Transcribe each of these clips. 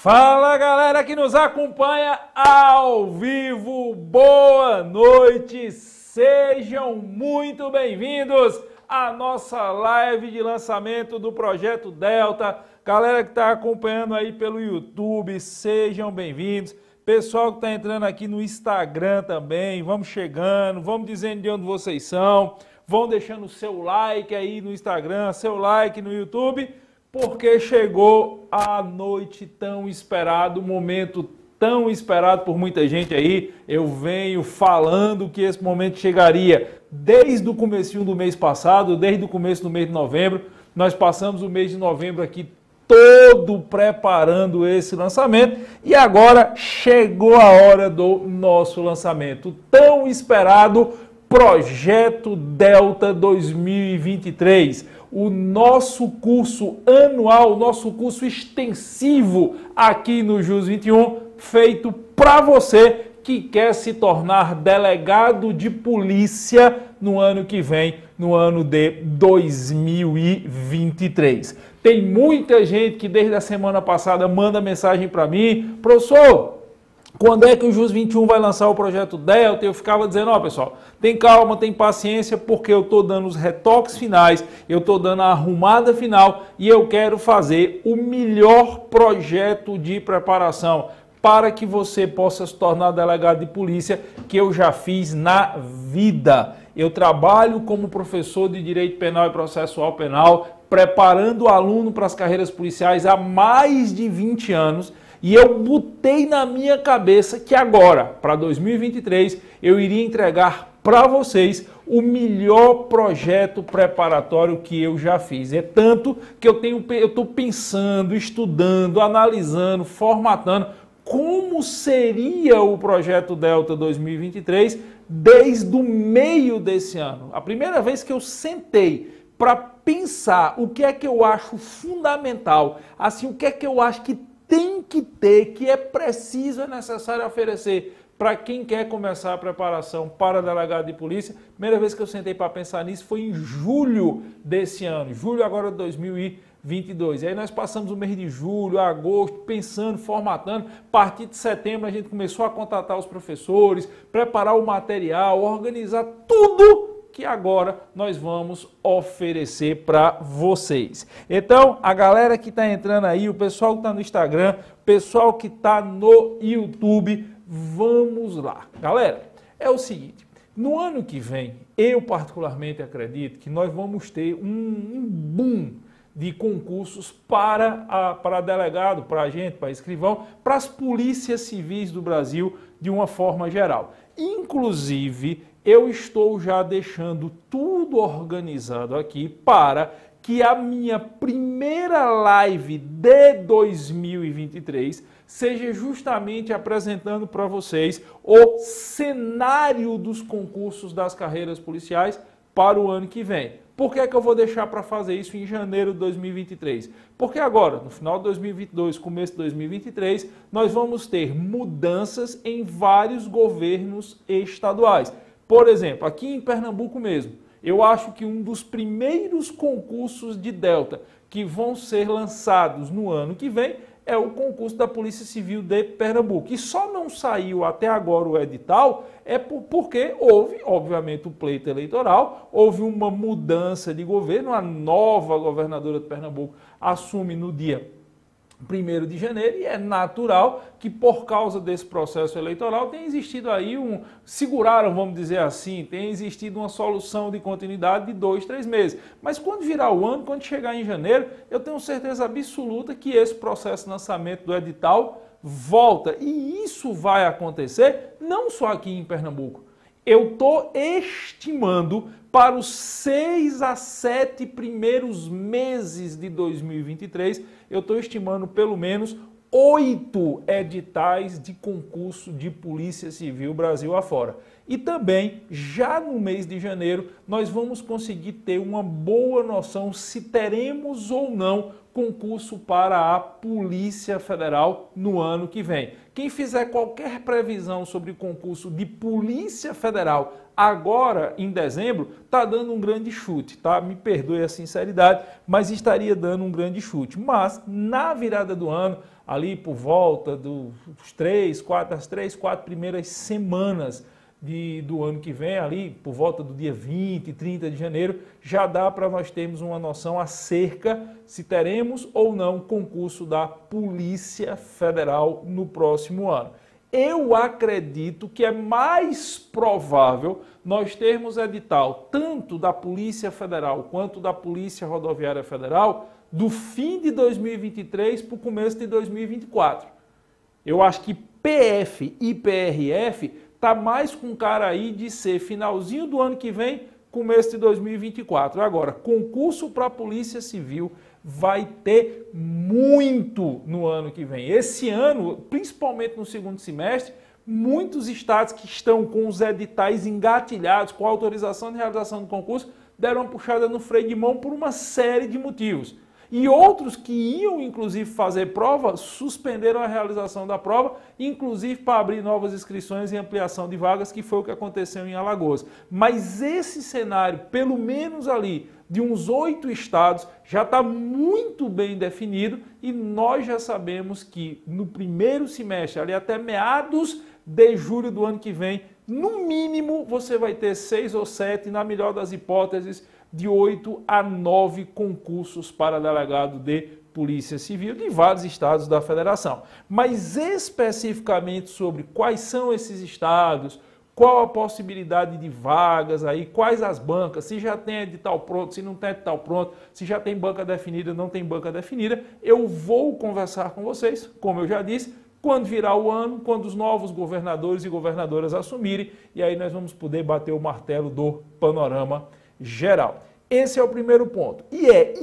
Fala galera que nos acompanha ao vivo, boa noite, sejam muito bem-vindos à nossa live de lançamento do Projeto Delta. Galera que está acompanhando aí pelo YouTube, sejam bem-vindos. Pessoal que está entrando aqui no Instagram também, vamos chegando, vamos dizendo de onde vocês são, vão deixando o seu like aí no Instagram, seu like no YouTube, porque chegou a noite tão esperada, o momento tão esperado por muita gente aí. Eu venho falando que esse momento chegaria desde o comecinho do mês passado, desde o começo do mês de novembro. Nós passamos o mês de novembro aqui todo preparando esse lançamento e agora chegou a hora do nosso lançamento, tão esperado Projeto Delta 2023. O nosso curso anual, o nosso curso extensivo aqui no JUS 21, feito para você que quer se tornar delegado de polícia no ano que vem, no ano de 2023. Tem muita gente que desde a semana passada manda mensagem para mim: professor, quando é que o JUS 21 vai lançar o Projeto Delta? Eu ficava dizendo, ó pessoal, tem calma, tem paciência, porque eu estou dando os retoques finais, eu estou dando a arrumada final e eu quero fazer o melhor projeto de preparação para que você possa se tornar delegado de polícia que eu já fiz na vida. Eu trabalho como professor de Direito Penal e Processual Penal, preparando o aluno para as carreiras policiais há mais de 20 anos. E eu botei na minha cabeça que agora, para 2023, eu iria entregar para vocês o melhor projeto preparatório que eu já fiz. É tanto que eu estou pensando, estudando, analisando, formatando como seria o Projeto Delta 2023 desde o meio desse ano. A primeira vez que eu sentei para pensar o que é que eu acho fundamental, assim, o que é que eu acho que tem que ter, que é preciso, é necessário oferecer para quem quer começar a preparação para delegado de polícia. Primeira vez que eu sentei para pensar nisso foi em julho desse ano, julho agora de 2022. E aí nós passamos o mês de julho, agosto, pensando, formatando. A partir de setembro a gente começou a contatar os professores, preparar o material, organizar tudo que agora nós vamos oferecer para vocês. Então, a galera que está entrando aí, o pessoal que está no Instagram, o pessoal que está no YouTube, vamos lá. Galera, é o seguinte, no ano que vem, eu particularmente acredito que nós vamos ter um boom de concursos para delegado, para agente, para escrivão, para as polícias civis do Brasil de uma forma geral. Inclusive, eu estou já deixando tudo organizado aqui para que a minha primeira live de 2023 seja justamente apresentando para vocês o cenário dos concursos das carreiras policiais para o ano que vem. Por que é que eu vou deixar para fazer isso em janeiro de 2023? Porque agora, no final de 2022, começo de 2023, nós vamos ter mudanças em vários governos estaduais. Por exemplo, aqui em Pernambuco mesmo, eu acho que um dos primeiros concursos de Delta que vão ser lançados no ano que vem é o concurso da Polícia Civil de Pernambuco. E só não saiu até agora o edital porque houve, obviamente, o pleito eleitoral, houve uma mudança de governo, a nova governadora de Pernambuco assume no dia 1º de janeiro, e é natural que por causa desse processo eleitoral tenha existido aí seguraram, vamos dizer assim, tem existido uma solução de continuidade de 2, 3 meses. Mas quando virar o ano, quando chegar em janeiro, eu tenho certeza absoluta que esse processo de lançamento do edital volta. E isso vai acontecer não só aqui em Pernambuco. Eu estou estimando para os 6 a 7 primeiros meses de 2023, eu estou estimando pelo menos 8 editais de concurso de Polícia Civil Brasil afora. E também, já no mês de janeiro, nós vamos conseguir ter uma boa noção se teremos ou não concurso para a Polícia Federal no ano que vem. Quem fizer qualquer previsão sobre concurso de Polícia Federal agora em dezembro, está dando um grande chute, tá? Me perdoe a sinceridade, mas estaria dando um grande chute. Mas na virada do ano, ali por volta das 3, 4 primeiras semanas do ano que vem, ali por volta do dia 20, 30 de janeiro, já dá para nós termos uma noção acerca se teremos ou não concurso da Polícia Federal no próximo ano. Eu acredito que é mais provável nós termos edital tanto da Polícia Federal quanto da Polícia Rodoviária Federal do fim de 2023 para o começo de 2024. Eu acho que PF e PRF está mais com cara aí de ser finalzinho do ano que vem, começo de 2024. Agora, concurso para a Polícia Civil vai ter muito no ano que vem. Esse ano, principalmente no segundo semestre, muitos estados que estão com os editais engatilhados, com autorização de realização do concurso, deram uma puxada no freio de mão por uma série de motivos. E outros que iam, inclusive, fazer prova, suspenderam a realização da prova, inclusive para abrir novas inscrições e ampliação de vagas, que foi o que aconteceu em Alagoas. Mas esse cenário, pelo menos ali, de uns 8 estados, já está muito bem definido e nós já sabemos que no primeiro semestre, ali até meados de julho do ano que vem, no mínimo você vai ter 6 ou 7, na melhor das hipóteses, de 8 a 9 concursos para delegado de Polícia Civil de vários estados da federação. Mas especificamente sobre quais são esses estados, qual a possibilidade de vagas aí, quais as bancas, se já tem edital pronto, se não tem edital pronto, se já tem banca definida, não tem banca definida, eu vou conversar com vocês, como eu já disse, quando virar o ano, quando os novos governadores e governadoras assumirem, e aí nós vamos poder bater o martelo do panorama geral. Esse é o primeiro ponto. E é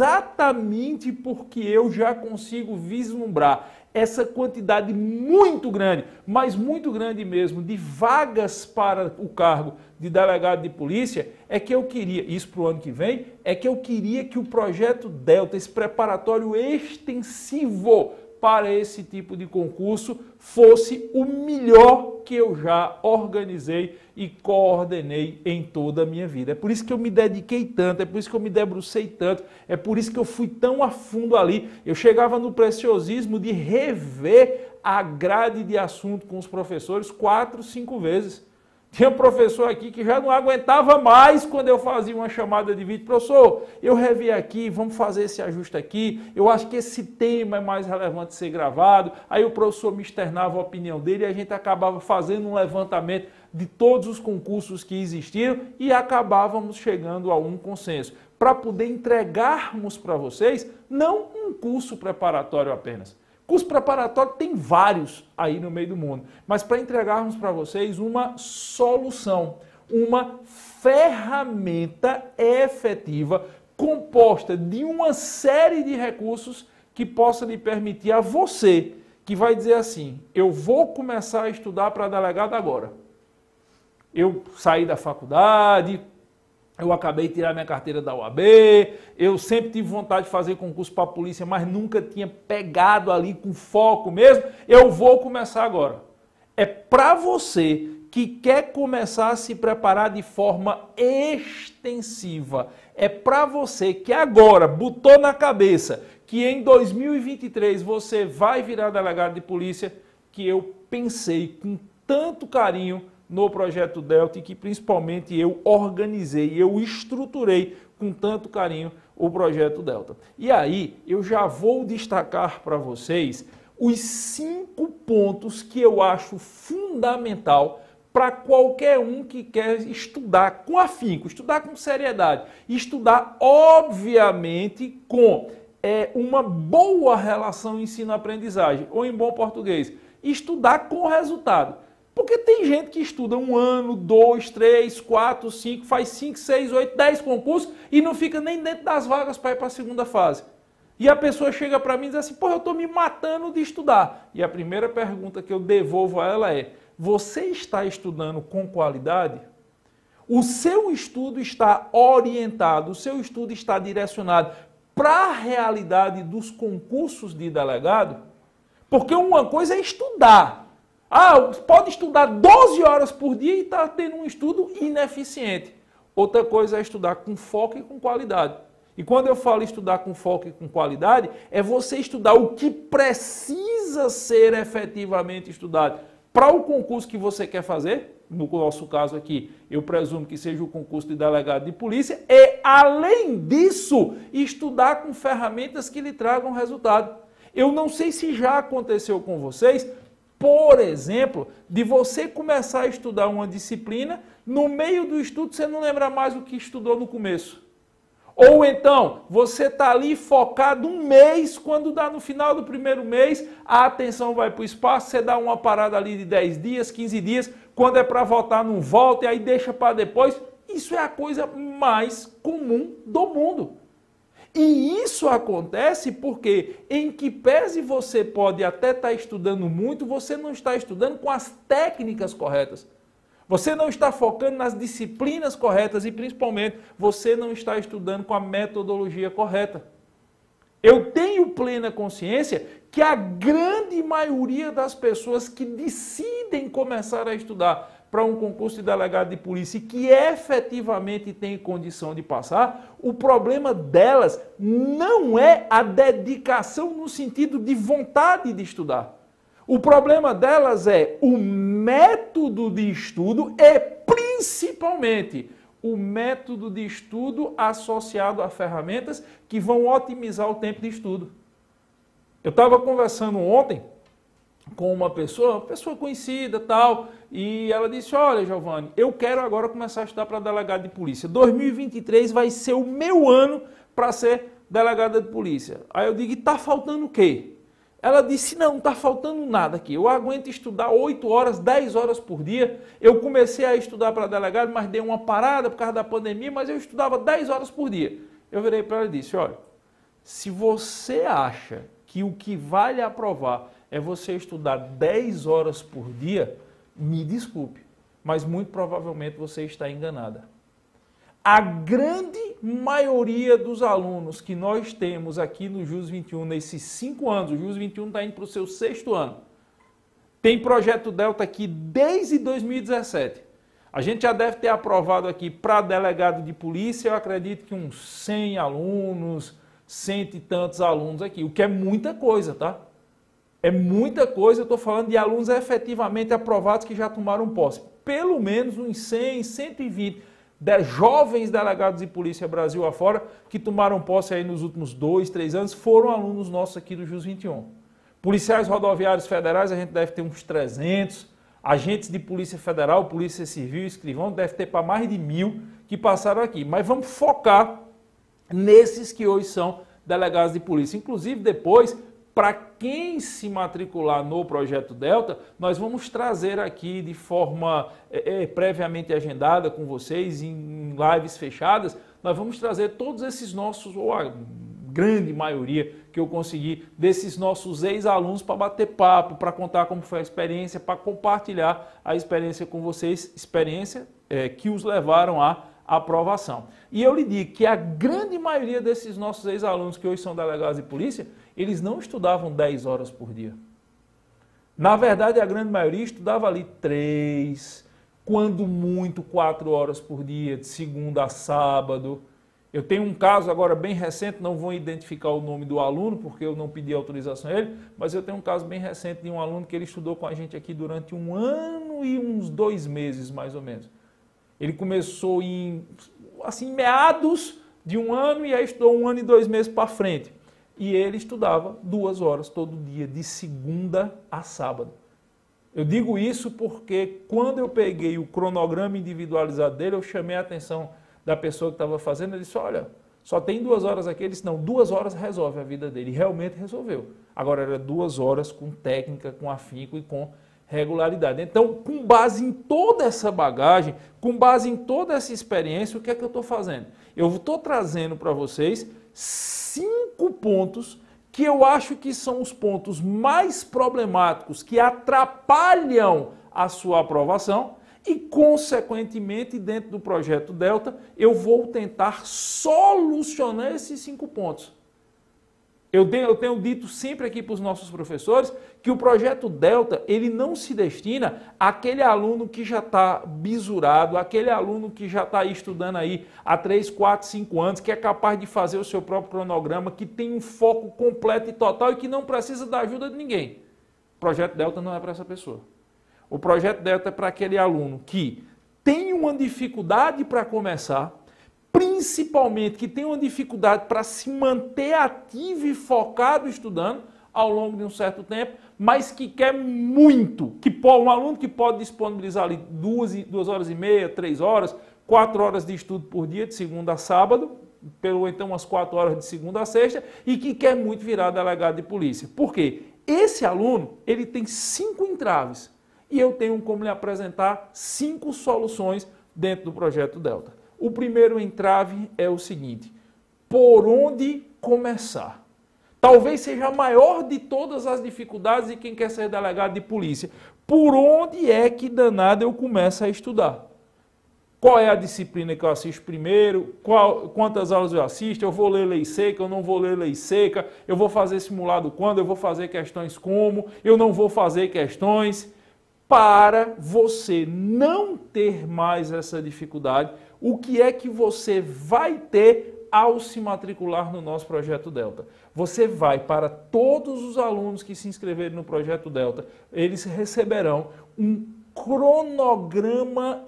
exatamente porque eu já consigo vislumbrar essa quantidade muito grande, mas muito grande mesmo, de vagas para o cargo de delegado de polícia, é que eu queria, isso para o ano que vem, é que eu queria que o projeto Delta, esse preparatório extensivo para esse tipo de concurso, fosse o melhor que eu já organizei e coordenei em toda a minha vida. É por isso que eu me dediquei tanto, é por isso que eu me debrucei tanto, é por isso que eu fui tão a fundo ali. Eu chegava no preciosismo de rever a grade de assunto com os professores 4, 5 vezes. Tinha um professor aqui que já não aguentava mais quando eu fazia uma chamada de vídeo. Professor, eu revi aqui, vamos fazer esse ajuste aqui, eu acho que esse tema é mais relevante ser gravado. Aí o professor me externava a opinião dele e a gente acabava fazendo um levantamento de todos os concursos que existiam e acabávamos chegando a um consenso, para poder entregarmos para vocês não um curso preparatório apenas. Curso preparatório tem vários aí no meio do mundo, mas para entregarmos para vocês uma solução, uma ferramenta efetiva composta de uma série de recursos que possa lhe permitir a você, que vai dizer assim, eu vou começar a estudar para delegado agora. Eu saí da faculdade, eu acabei de tirar minha carteira da UAB, eu sempre tive vontade de fazer concurso para a polícia, mas nunca tinha pegado ali com foco mesmo. Eu vou começar agora. É para você que quer começar a se preparar de forma extensiva. É para você que agora botou na cabeça que em 2023 você vai virar delegado de polícia, que eu pensei com tanto carinho no projeto Delta e que principalmente eu organizei, eu estruturei com tanto carinho o projeto Delta. E aí eu já vou destacar para vocês os 5 pontos que eu acho fundamental para qualquer um que quer estudar com afinco, estudar com seriedade, estudar obviamente com uma boa relação ensino-aprendizagem, ou em bom português, estudar com resultado. Porque tem gente que estuda 1 ano, 2, 3, 4, 5, faz 5, 6, 8, 10 concursos e não fica nem dentro das vagas para ir para a segunda fase. E a pessoa chega para mim e diz assim, pô, eu estou me matando de estudar. E a primeira pergunta que eu devolvo a ela é, você está estudando com qualidade? O seu estudo está orientado, o seu estudo está direcionado para a realidade dos concursos de delegado? Porque uma coisa é estudar. Pode estudar 12 horas por dia e está tendo um estudo ineficiente. Outra coisa é estudar com foco e com qualidade. E quando eu falo estudar com foco e com qualidade, é você estudar o que precisa ser efetivamente estudado para o concurso que você quer fazer. No nosso caso aqui, eu presumo que seja o concurso de delegado de polícia. E, além disso, estudar com ferramentas que lhe tragam resultado. Eu não sei se já aconteceu com vocês, por exemplo, de você começar a estudar uma disciplina, no meio do estudo você não lembra mais o que estudou no começo. Ou então, você está ali focado um mês, quando dá no final do primeiro mês, a atenção vai para o espaço, você dá uma parada ali de 10 dias, 15 dias, quando é para voltar não volta, e aí deixa para depois. Isso é a coisa mais comum do mundo. E isso acontece porque, em que pese você pode até estar estudando muito, você não está estudando com as técnicas corretas. Você não está focando nas disciplinas corretas e, principalmente, você não está estudando com a metodologia correta. Eu tenho plena consciência que a grande maioria das pessoas que decidem começar a estudar para um concurso de delegado de polícia e que efetivamente tem condição de passar, o problema delas não é a dedicação no sentido de vontade de estudar. O problema delas é o método de estudo e, principalmente, o método de estudo associado a ferramentas que vão otimizar o tempo de estudo. Eu estava conversando ontem com uma pessoa conhecida tal, e ela disse, olha, Giovanni, eu quero agora começar a estudar para delegado de polícia. 2023 vai ser o meu ano para ser delegada de polícia. Aí eu digo, e está faltando o quê? Ela disse, não está faltando nada aqui. Eu aguento estudar 8 horas, 10 horas por dia. Eu comecei a estudar para delegado, mas dei uma parada por causa da pandemia, mas eu estudava 10 horas por dia. Eu virei para ela e disse, olha, se você acha que o que vai lhe aprovar é você estudar 10 horas por dia, me desculpe, mas muito provavelmente você está enganada. A grande maioria dos alunos que nós temos aqui no JUS 21, nesses 5 anos, o JUS 21 está indo para o seu 6º ano, tem projeto Delta aqui desde 2017. A gente já deve ter aprovado aqui para delegado de polícia, eu acredito que uns 100 alunos, 100 e tantos alunos aqui, o que é muita coisa, tá? É muita coisa, eu estou falando de alunos efetivamente aprovados que já tomaram posse. Pelo menos uns 100, 120 jovens delegados de polícia Brasil afora que tomaram posse aí nos últimos 2, 3 anos, foram alunos nossos aqui do JUS 21. Policiais rodoviários federais, a gente deve ter uns 300. Agentes de polícia federal, polícia civil, escrivão, deve ter para mais de 1000 que passaram aqui. Mas vamos focar nesses que hoje são delegados de polícia. Inclusive, depois, para quem se matricular no Projeto Delta, nós vamos trazer aqui de forma previamente agendada com vocês, em lives fechadas, nós vamos trazer todos esses nossos, ou a grande maioria que eu consegui, desses nossos ex-alunos para bater papo, para contar como foi a experiência, para compartilhar a experiência com vocês, experiência que os levaram à aprovação. E eu lhe digo que a grande maioria desses nossos ex-alunos que hoje são delegados de polícia, eles não estudavam 10 horas por dia. Na verdade, a grande maioria estudava ali 3, quando muito 4 horas por dia, de segunda a sábado. Eu tenho um caso agora bem recente, não vou identificar o nome do aluno, porque eu não pedi autorização a ele, mas eu tenho um caso bem recente de um aluno que ele estudou com a gente aqui durante 1 ano e uns 2 meses, mais ou menos. Ele começou em meados de 1 ano e aí estudou 1 ano e 2 meses para frente. E ele estudava 2 horas todo dia, de segunda a sábado. Eu digo isso porque quando eu peguei o cronograma individualizado dele, eu chamei a atenção da pessoa que estava fazendo, ele disse, olha, só tem 2 horas aqui. Ele disse, não, 2 horas resolve a vida dele. E realmente resolveu. Agora era 2 horas com técnica, com afinco e com regularidade. Então, com base em toda essa bagagem, com base em toda essa experiência, o que é que eu estou fazendo? Eu estou trazendo para vocês 5 pontos que eu acho que são os pontos mais problemáticos, que atrapalham a sua aprovação e, consequentemente, dentro do projeto Delta, eu vou tentar solucionar esses 5 pontos. Eu tenho dito sempre aqui para os nossos professores que o projeto Delta, ele não se destina àquele aluno que já está bisurado, aquele aluno que já está estudando aí há 3, 4, 5 anos, que é capaz de fazer o seu próprio cronograma, que tem um foco completo e total e que não precisa da ajuda de ninguém. O projeto Delta não é para essa pessoa. O projeto Delta é para aquele aluno que tem uma dificuldade para começar, principalmente que tem uma dificuldade para se manter ativo e focado estudando ao longo de um certo tempo, mas que quer muito, um aluno que pode disponibilizar ali 2 horas e meia, 3 horas, 4 horas de estudo por dia, de segunda a sábado, ou então umas 4 horas de segunda a sexta, e que quer muito virar delegado de polícia. Por quê? Esse aluno, ele tem 5 entraves, e eu tenho como lhe apresentar 5 soluções dentro do projeto Delta. O primeiro entrave é o seguinte: por onde começar? Talvez seja a maior de todas as dificuldades de quem quer ser delegado de polícia. Por onde é que danado eu começo a estudar? Qual é a disciplina que eu assisto primeiro? Quantas aulas eu assisto? Eu vou ler lei seca, eu não vou ler lei seca? Eu vou fazer simulado quando? Eu vou fazer questões como? Eu não vou fazer questões? Para você não ter mais essa dificuldade, o que é que você vai ter ao se matricular no nosso Projeto Delta? Você vai, para todos os alunos que se inscreverem no Projeto Delta, eles receberão um cronograma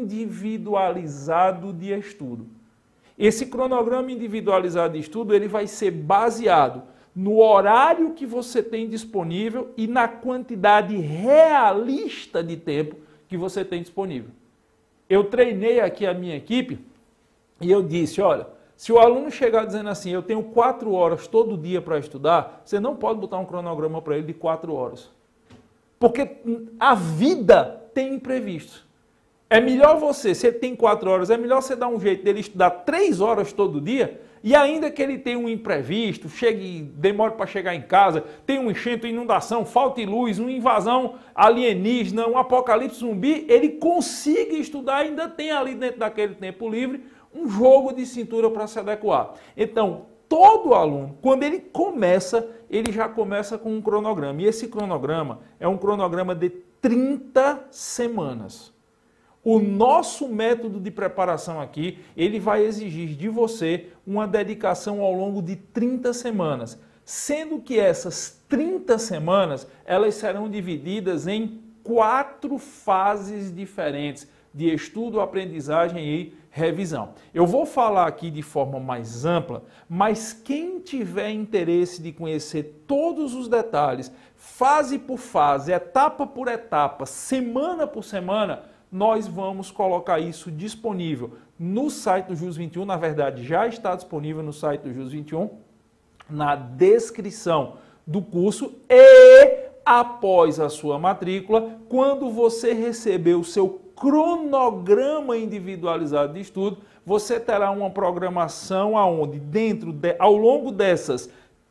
individualizado de estudo. Esse cronograma individualizado de estudo, ele vai ser baseado no horário que você tem disponível e na quantidade realista de tempo que você tem disponível. Eu treinei aqui a minha equipe e eu disse, olha, se o aluno chegar dizendo assim, eu tenho 4 horas todo dia para estudar, você não pode botar um cronograma para ele de 4 horas. Porque a vida tem imprevistos. É melhor você, se ele tem 4 horas, é melhor você dar um jeito dele estudar 3 horas todo dia, e ainda que ele tenha um imprevisto, demore para chegar em casa, tenha um enchente, uma inundação, falte luz, uma invasão alienígena, um apocalipse zumbi, ele consiga estudar, ainda tem ali dentro daquele tempo livre um jogo de cintura para se adequar. Então, todo aluno, quando ele começa, ele já começa com um cronograma. E esse cronograma é um cronograma de 30 semanas. O nosso método de preparação aqui, ele vai exigir de você uma dedicação ao longo de 30 semanas, sendo que essas 30 semanas, elas serão divididas em 4 fases diferentes de estudo, aprendizagem e revisão. Eu vou falar aqui de forma mais ampla, mas quem tiver interesse de conhecer todos os detalhes, fase por fase, etapa por etapa, semana por semana, nós vamos colocar isso disponível no site do JUS 21, na verdade já está disponível no site do JUS 21, na descrição do curso e após a sua matrícula, quando você receber o seu cronograma individualizado de estudo, você terá uma programação aonde ao longo dessas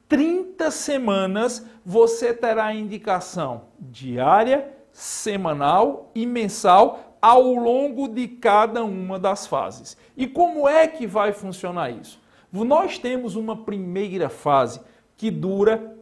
30 semanas você terá a indicação diária, semanal e mensal ao longo de cada uma das fases. E como é que vai funcionar isso? Nós temos uma primeira fase que dura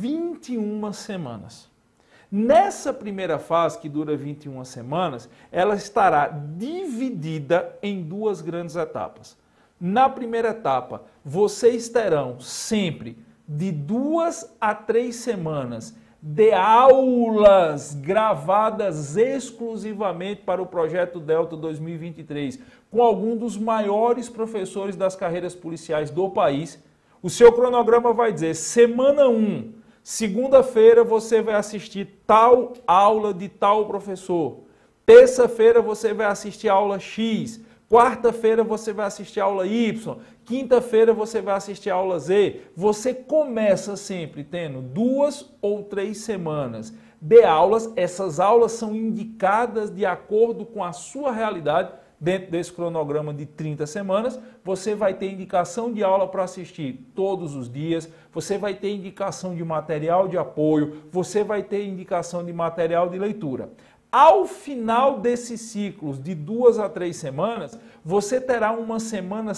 21 semanas. Nessa primeira fase, que dura 21 semanas, ela estará dividida em 2 grandes etapas. Na primeira etapa, vocês terão sempre de 2 a 3 semanas de aulas gravadas exclusivamente para o Projeto Delta 2023, com algum dos maiores professores das carreiras policiais do país. O seu cronograma vai dizer, semana 1, segunda-feira você vai assistir tal aula de tal professor, terça-feira você vai assistir a aula X, quarta-feira você vai assistir a aula Y, quinta-feira você vai assistir a aula Z. Você começa sempre tendo 2 ou 3 semanas de aulas. Essas aulas são indicadas de acordo com a sua realidade. Dentro desse cronograma de 30 semanas, você vai ter indicação de aula para assistir todos os dias, você vai ter indicação de material de apoio, você vai ter indicação de material de leitura. Ao final desses ciclos de 2 a 3 semanas, você terá uma semana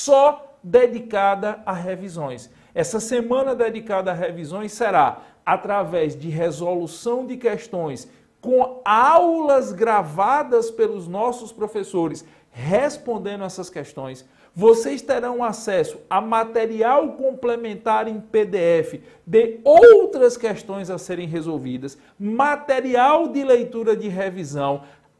só dedicada a revisões. Essa semana dedicada a revisões será através de resolução de questões com aulas gravadas pelos nossos professores respondendo essas questões. Vocês terão acesso a material complementar em PDF de outras questões a serem resolvidas, material de leitura de revisão,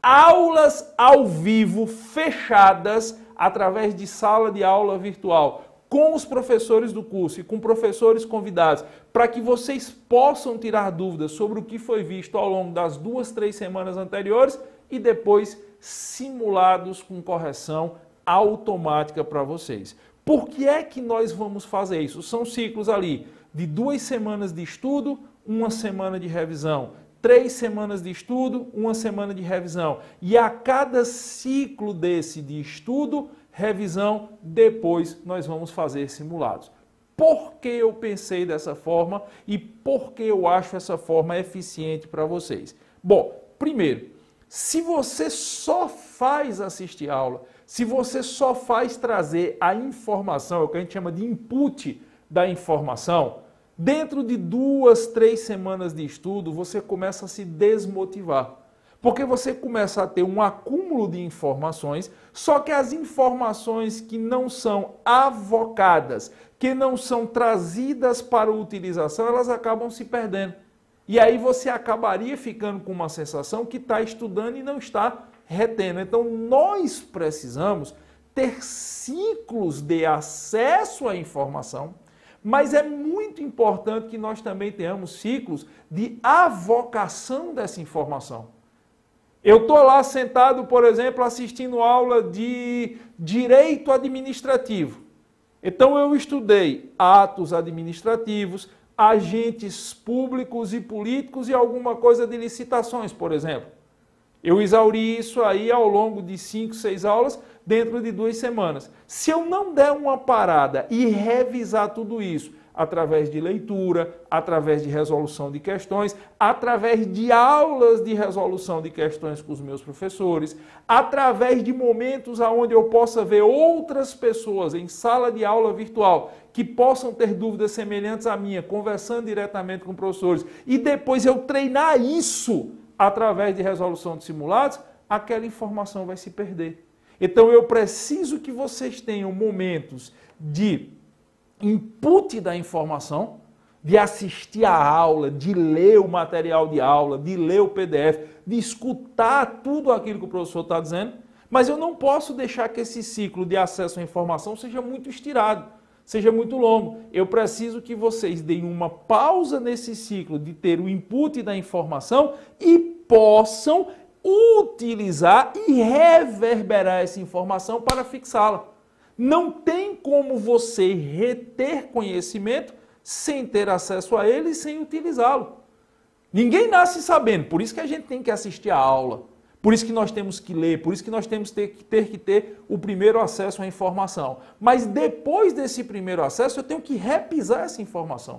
aulas ao vivo fechadas através de sala de aula virtual com os professores do curso e com professores convidados, para que vocês possam tirar dúvidas sobre o que foi visto ao longo das 2, 3 semanas anteriores e depois simulados com correção automática para vocês. Por que é que nós vamos fazer isso? São ciclos ali de 2 semanas de estudo, 1 semana de revisão, 3 semanas de estudo, 1 semana de revisão. E a cada ciclo desse de estudo, revisão, depois nós vamos fazer simulados. Por que eu pensei dessa forma e por que eu acho essa forma eficiente para vocês? Bom, primeiro, se você só faz assistir aula, se você só faz trazer a informação, é o que a gente chama de input da informação, dentro de 2, 3 semanas de estudo, você começa a se desmotivar. Porque você começa a ter um acúmulo de informações, só que as informações que não são avocadas, que não são trazidas para utilização, elas acabam se perdendo. E aí você acabaria ficando com uma sensação que está estudando e não está retendo. Então nós precisamos ter ciclos de acesso à informação, mas é muito importante que nós também tenhamos ciclos de avocação dessa informação. Eu estou lá sentado, por exemplo, assistindo aula de direito administrativo. Então eu estudei atos administrativos, agentes públicos e políticos e alguma coisa de licitações, por exemplo. Eu exauri isso aí ao longo de 5, 6 aulas dentro de 2 semanas. Se eu não der uma parada e revisar tudo isso através de leitura, através de resolução de questões, através de aulas de resolução de questões com os meus professores, através de momentos onde eu possa ver outras pessoas em sala de aula virtual que possam ter dúvidas semelhantes à minha, conversando diretamente com professores, e depois eu treinar isso através de resolução de simulados, aquela informação vai se perder. Então eu preciso que vocês tenham momentos de input da informação, de assistir a aula, de ler o material de aula, de ler o PDF, de escutar tudo aquilo que o professor está dizendo, mas eu não posso deixar que esse ciclo de acesso à informação seja muito estirado, seja muito longo. Eu preciso que vocês deem uma pausa nesse ciclo de ter o input da informação e possam utilizar e reverberar essa informação para fixá-la. Não tem como você reter conhecimento sem ter acesso a ele e sem utilizá-lo. Ninguém nasce sabendo, por isso que a gente tem que assistir a aula, por isso que nós temos que ler, por isso que nós temos que ter o primeiro acesso à informação. Mas depois desse primeiro acesso, eu tenho que repisar essa informação.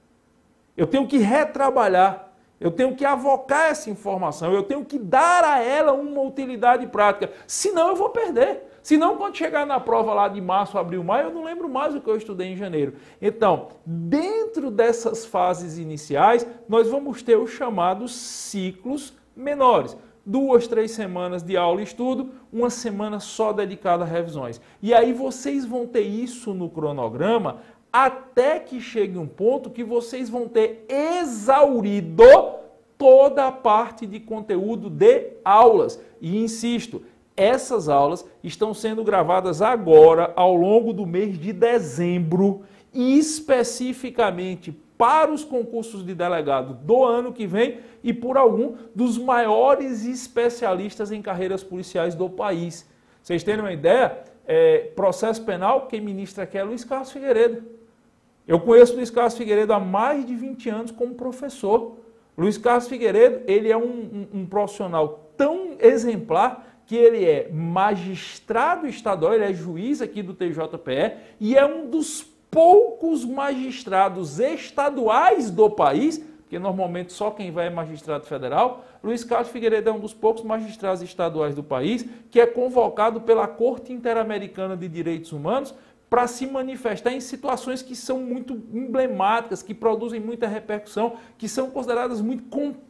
Eu tenho que retrabalhar. Eu tenho que avocar essa informação, eu tenho que dar a ela uma utilidade prática, senão eu vou perder. Senão, quando chegar na prova lá de março, abril, maio, eu não lembro mais o que eu estudei em janeiro. Então, dentro dessas fases iniciais, nós vamos ter os chamados ciclos menores. 2, 3 semanas de aula e estudo, 1 semana só dedicada a revisões. E aí vocês vão ter isso no cronograma até que chegue um ponto que vocês vão ter exaurido toda a parte de conteúdo de aulas. E insisto, essas aulas estão sendo gravadas agora, ao longo do mês de dezembro, e especificamente para os concursos de delegado do ano que vem e por algum dos maiores especialistas em carreiras policiais do país. Vocês terem uma ideia, processo penal, quem ministra aqui é Luiz Carlos Figueiredo. Eu conheço Luiz Carlos Figueiredo há mais de 20 anos como professor. Luiz Carlos Figueiredo, ele é um profissional tão exemplar que ele é magistrado estadual, ele é juiz aqui do TJPE e é um dos poucos magistrados estaduais do país, porque normalmente só quem vai é magistrado federal, Luiz Carlos Figueiredo é um dos poucos magistrados estaduais do país que é convocado pela Corte Interamericana de Direitos Humanos para se manifestar em situações que são muito emblemáticas, que produzem muita repercussão, que são consideradas muito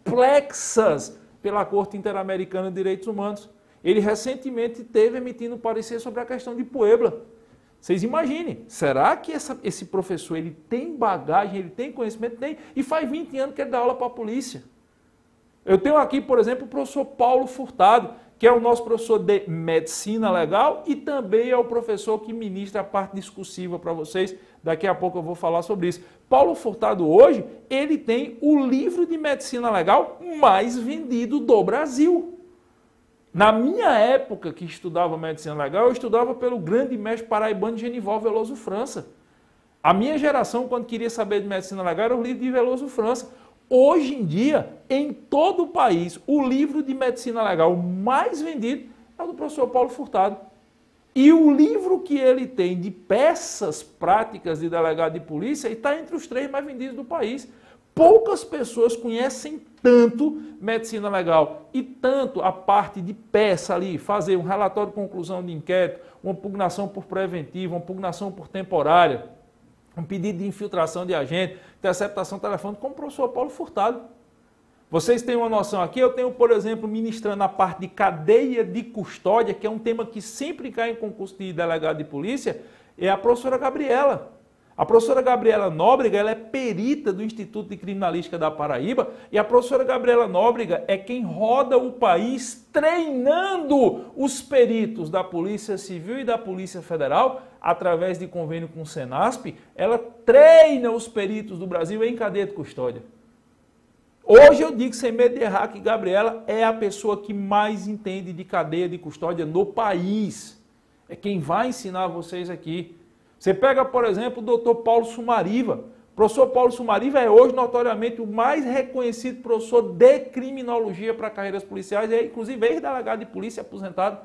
complexas pela Corte Interamericana de Direitos Humanos. Ele recentemente teve emitindo um parecer sobre a questão de Puebla. Vocês imaginem, será que esse professor ele tem bagagem, ele tem conhecimento? Tem, e faz 20 anos que ele dá aula para a polícia. Eu tenho aqui, por exemplo, o professor Paulo Furtado, que é o nosso professor de Medicina Legal e também é o professor que ministra a parte discursiva para vocês. Daqui a pouco eu vou falar sobre isso. Paulo Furtado hoje, ele tem o livro de Medicina Legal mais vendido do Brasil. Na minha época que estudava Medicina Legal, eu estudava pelo grande mestre paraibano Genival Veloso França. A minha geração, quando queria saber de Medicina Legal, era o livro de Veloso França. Hoje em dia, em todo o país, o livro de Medicina Legal mais vendido é o do professor Paulo Furtado. E o livro que ele tem de peças práticas de delegado de polícia está entre os 3 mais vendidos do país. Poucas pessoas conhecem tanto Medicina Legal e tanto a parte de peça ali, fazer um relatório de conclusão de inquérito, uma impugnação por preventiva, uma impugnação por temporária, um pedido de infiltração de agente, interceptação telefônica, como o professor Paulo Furtado. Vocês têm uma noção aqui, eu tenho, por exemplo, ministrando a parte de cadeia de custódia, que é um tema que sempre cai em concurso de delegado de polícia, é a professora Gabriela. A professora Gabriela Nóbrega, ela é perita do Instituto de Criminalística da Paraíba e a professora Gabriela Nóbrega é quem roda o país treinando os peritos da Polícia Civil e da Polícia Federal através de convênio com o Senasp. Ela treina os peritos do Brasil em cadeia de custódia. Hoje eu digo sem medo de errar que Gabriela é a pessoa que mais entende de cadeia de custódia no país. É quem vai ensinar vocês aqui. Você pega, por exemplo, o doutor Paulo Sumariva. O professor Paulo Sumariva é hoje notoriamente o mais reconhecido professor de criminologia para carreiras policiais, é inclusive ex-delegado de polícia aposentado.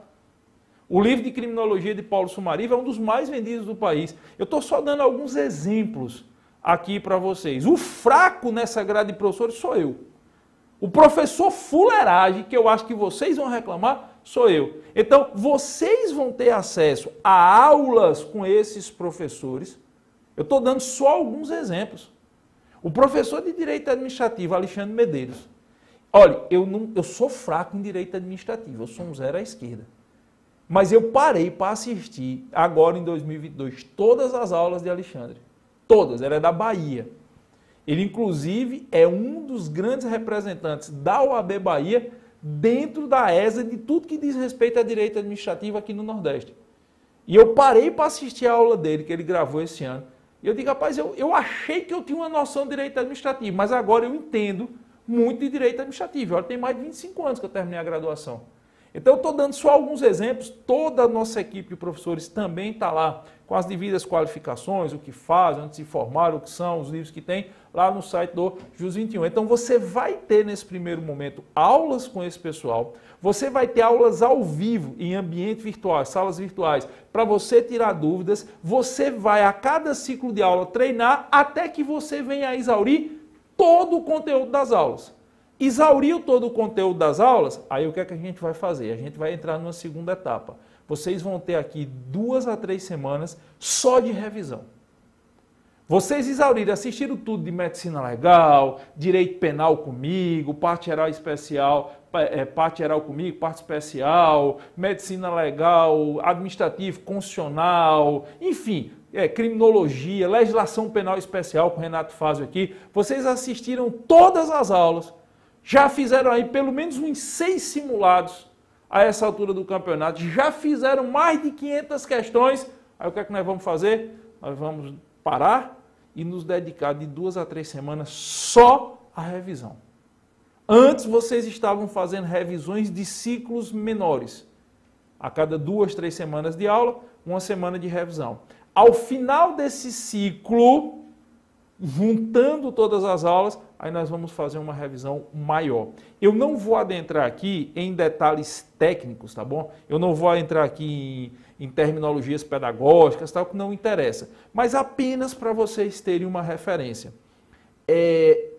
O livro de criminologia de Paulo Sumariva é um dos mais vendidos do país. Eu estou só dando alguns exemplos aqui para vocês. O fraco nessa grade de professores sou eu. O professor fuleiragem, que eu acho que vocês vão reclamar, sou eu. Então, vocês vão ter acesso a aulas com esses professores. Eu estou dando só alguns exemplos. O professor de Direito Administrativo, Alexandre Medeiros. Olha, eu sou fraco em Direito Administrativo, eu sou um 0 à esquerda. Mas eu parei para assistir, agora em 2022, todas as aulas de Alexandre. Todas, ele é da Bahia. Ele, inclusive, é um dos grandes representantes da OAB Bahia dentro da ESA de tudo que diz respeito a direito administrativo aqui no Nordeste. E eu parei para assistir a aula dele, que ele gravou esse ano. E eu digo, rapaz, eu achei que eu tinha uma noção de direito administrativo, mas agora eu entendo muito de direito administrativo. Olha, tem mais de 25 anos que eu terminei a graduação. Então, eu estou dando só alguns exemplos. Toda a nossa equipe de professores também está lá, com as devidas qualificações, o que fazem, onde se formaram, o que são, os livros que tem, lá no site do JUS 21. Então, você vai ter, nesse primeiro momento, aulas com esse pessoal. Você vai ter aulas ao vivo, em ambiente virtual, salas virtuais, para você tirar dúvidas. Você vai, a cada ciclo de aula, treinar até que você venha a exaurir todo o conteúdo das aulas. Exauriu todo o conteúdo das aulas, aí o que é que a gente vai fazer? A gente vai entrar numa segunda etapa. Vocês vão ter aqui 2 a 3 semanas só de revisão. Vocês exauriram, assistiram tudo de medicina legal, direito penal comigo, parte geral especial, parte geral comigo, parte especial, medicina legal, administrativo, constitucional, enfim, criminologia, legislação penal especial com o Renato Fázio aqui. Vocês assistiram todas as aulas. Já fizeram aí pelo menos uns 6 simulados a essa altura do campeonato. Já fizeram mais de 500 questões. Aí o que é que nós vamos fazer? Nós vamos parar e nos dedicar de 2 a 3 semanas só à revisão. Antes vocês estavam fazendo revisões de ciclos menores. A cada 2, 3 semanas de aula, 1 semana de revisão. Ao final desse ciclo, juntando todas as aulas, aí nós vamos fazer uma revisão maior. Eu não vou adentrar aqui em detalhes técnicos, tá bom? Eu não vou entrar aqui em terminologias pedagógicas, tal, que não interessa. Mas apenas para vocês terem uma referência.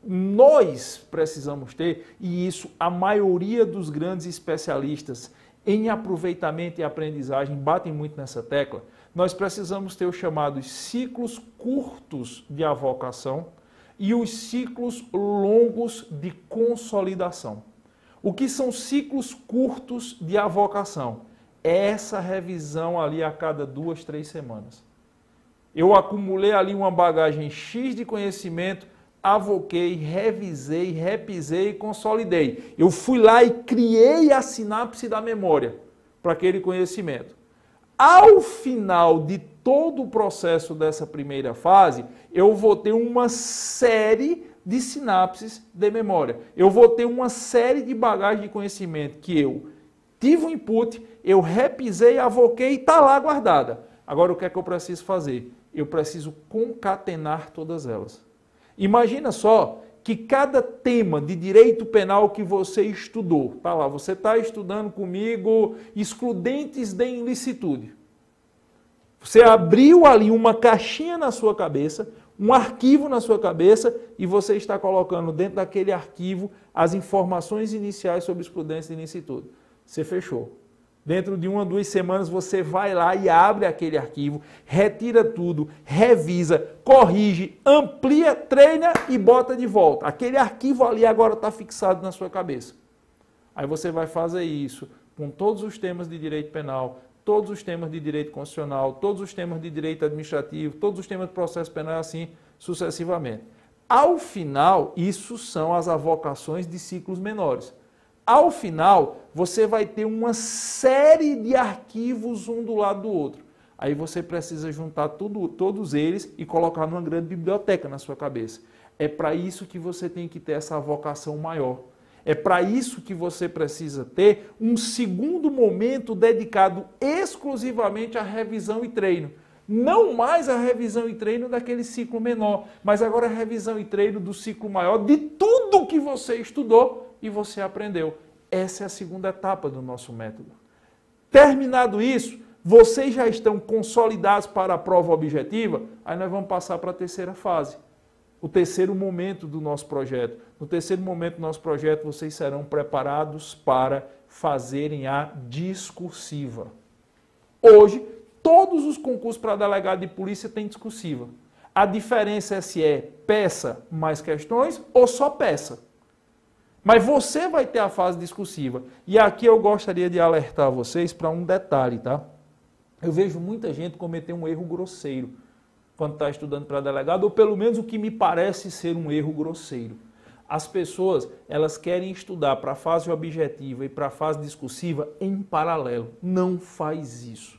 nós precisamos ter, e isso a maioria dos grandes especialistas em aproveitamento e aprendizagem batem muito nessa tecla, nós precisamos ter os chamados ciclos curtos de avocação e os ciclos longos de consolidação. O que são ciclos curtos de avocação? É essa revisão ali a cada 2, 3 semanas. Eu acumulei ali uma bagagem X de conhecimento, avoquei, revisei, repisei e consolidei. Eu fui lá e criei a sinapse da memória para aquele conhecimento. Ao final de todo o processo dessa primeira fase, eu vou ter uma série de sinapses de memória. Eu vou ter uma série de bagagem de conhecimento que eu tive um input, eu repisei, avoquei e está lá guardada. Agora, o que é que eu preciso fazer? Eu preciso concatenar todas elas. Imagina só que cada tema de direito penal que você estudou, tá lá, você está estudando comigo excludentes de ilicitude. Você abriu ali uma caixinha na sua cabeça, um arquivo na sua cabeça e você está colocando dentro daquele arquivo as informações iniciais sobre excludentes de ilicitude. Você fechou. Dentro de 1 a 2 semanas você vai lá e abre aquele arquivo, retira tudo, revisa, corrige, amplia, treina e bota de volta. Aquele arquivo ali agora está fixado na sua cabeça. Aí você vai fazer isso com todos os temas de direito penal, todos os temas de direito constitucional, todos os temas de direito administrativo, todos os temas de processo penal, assim sucessivamente. Ao final, isso são as avocações de ciclos menores. Ao final, você vai ter uma série de arquivos um do lado do outro. Aí você precisa juntar todos eles e colocar numa grande biblioteca na sua cabeça. É para isso que você tem que ter essa avocação maior. É para isso que você precisa ter um segundo momento dedicado exclusivamente à revisão e treino. Não mais a revisão e treino daquele ciclo menor, mas agora a revisão e treino do ciclo maior de tudo que você estudou e você aprendeu. Essa é a segunda etapa do nosso método. Terminado isso, vocês já estão consolidados para a prova objetiva, aí nós vamos passar para a terceira fase. O terceiro momento do nosso projeto. No terceiro momento do nosso projeto, vocês serão preparados para fazerem a discursiva. Hoje, todos os concursos para delegado de polícia têm discursiva. A diferença é se é peça mais questões ou só peça. Mas você vai ter a fase discursiva. E aqui eu gostaria de alertar vocês para um detalhe, tá? Eu vejo muita gente cometer um erro grosseiro quando está estudando para delegado, ou pelo menos o que me parece ser um erro grosseiro. As pessoas, elas querem estudar para a fase objetiva e para a fase discursiva em paralelo. Não faz isso.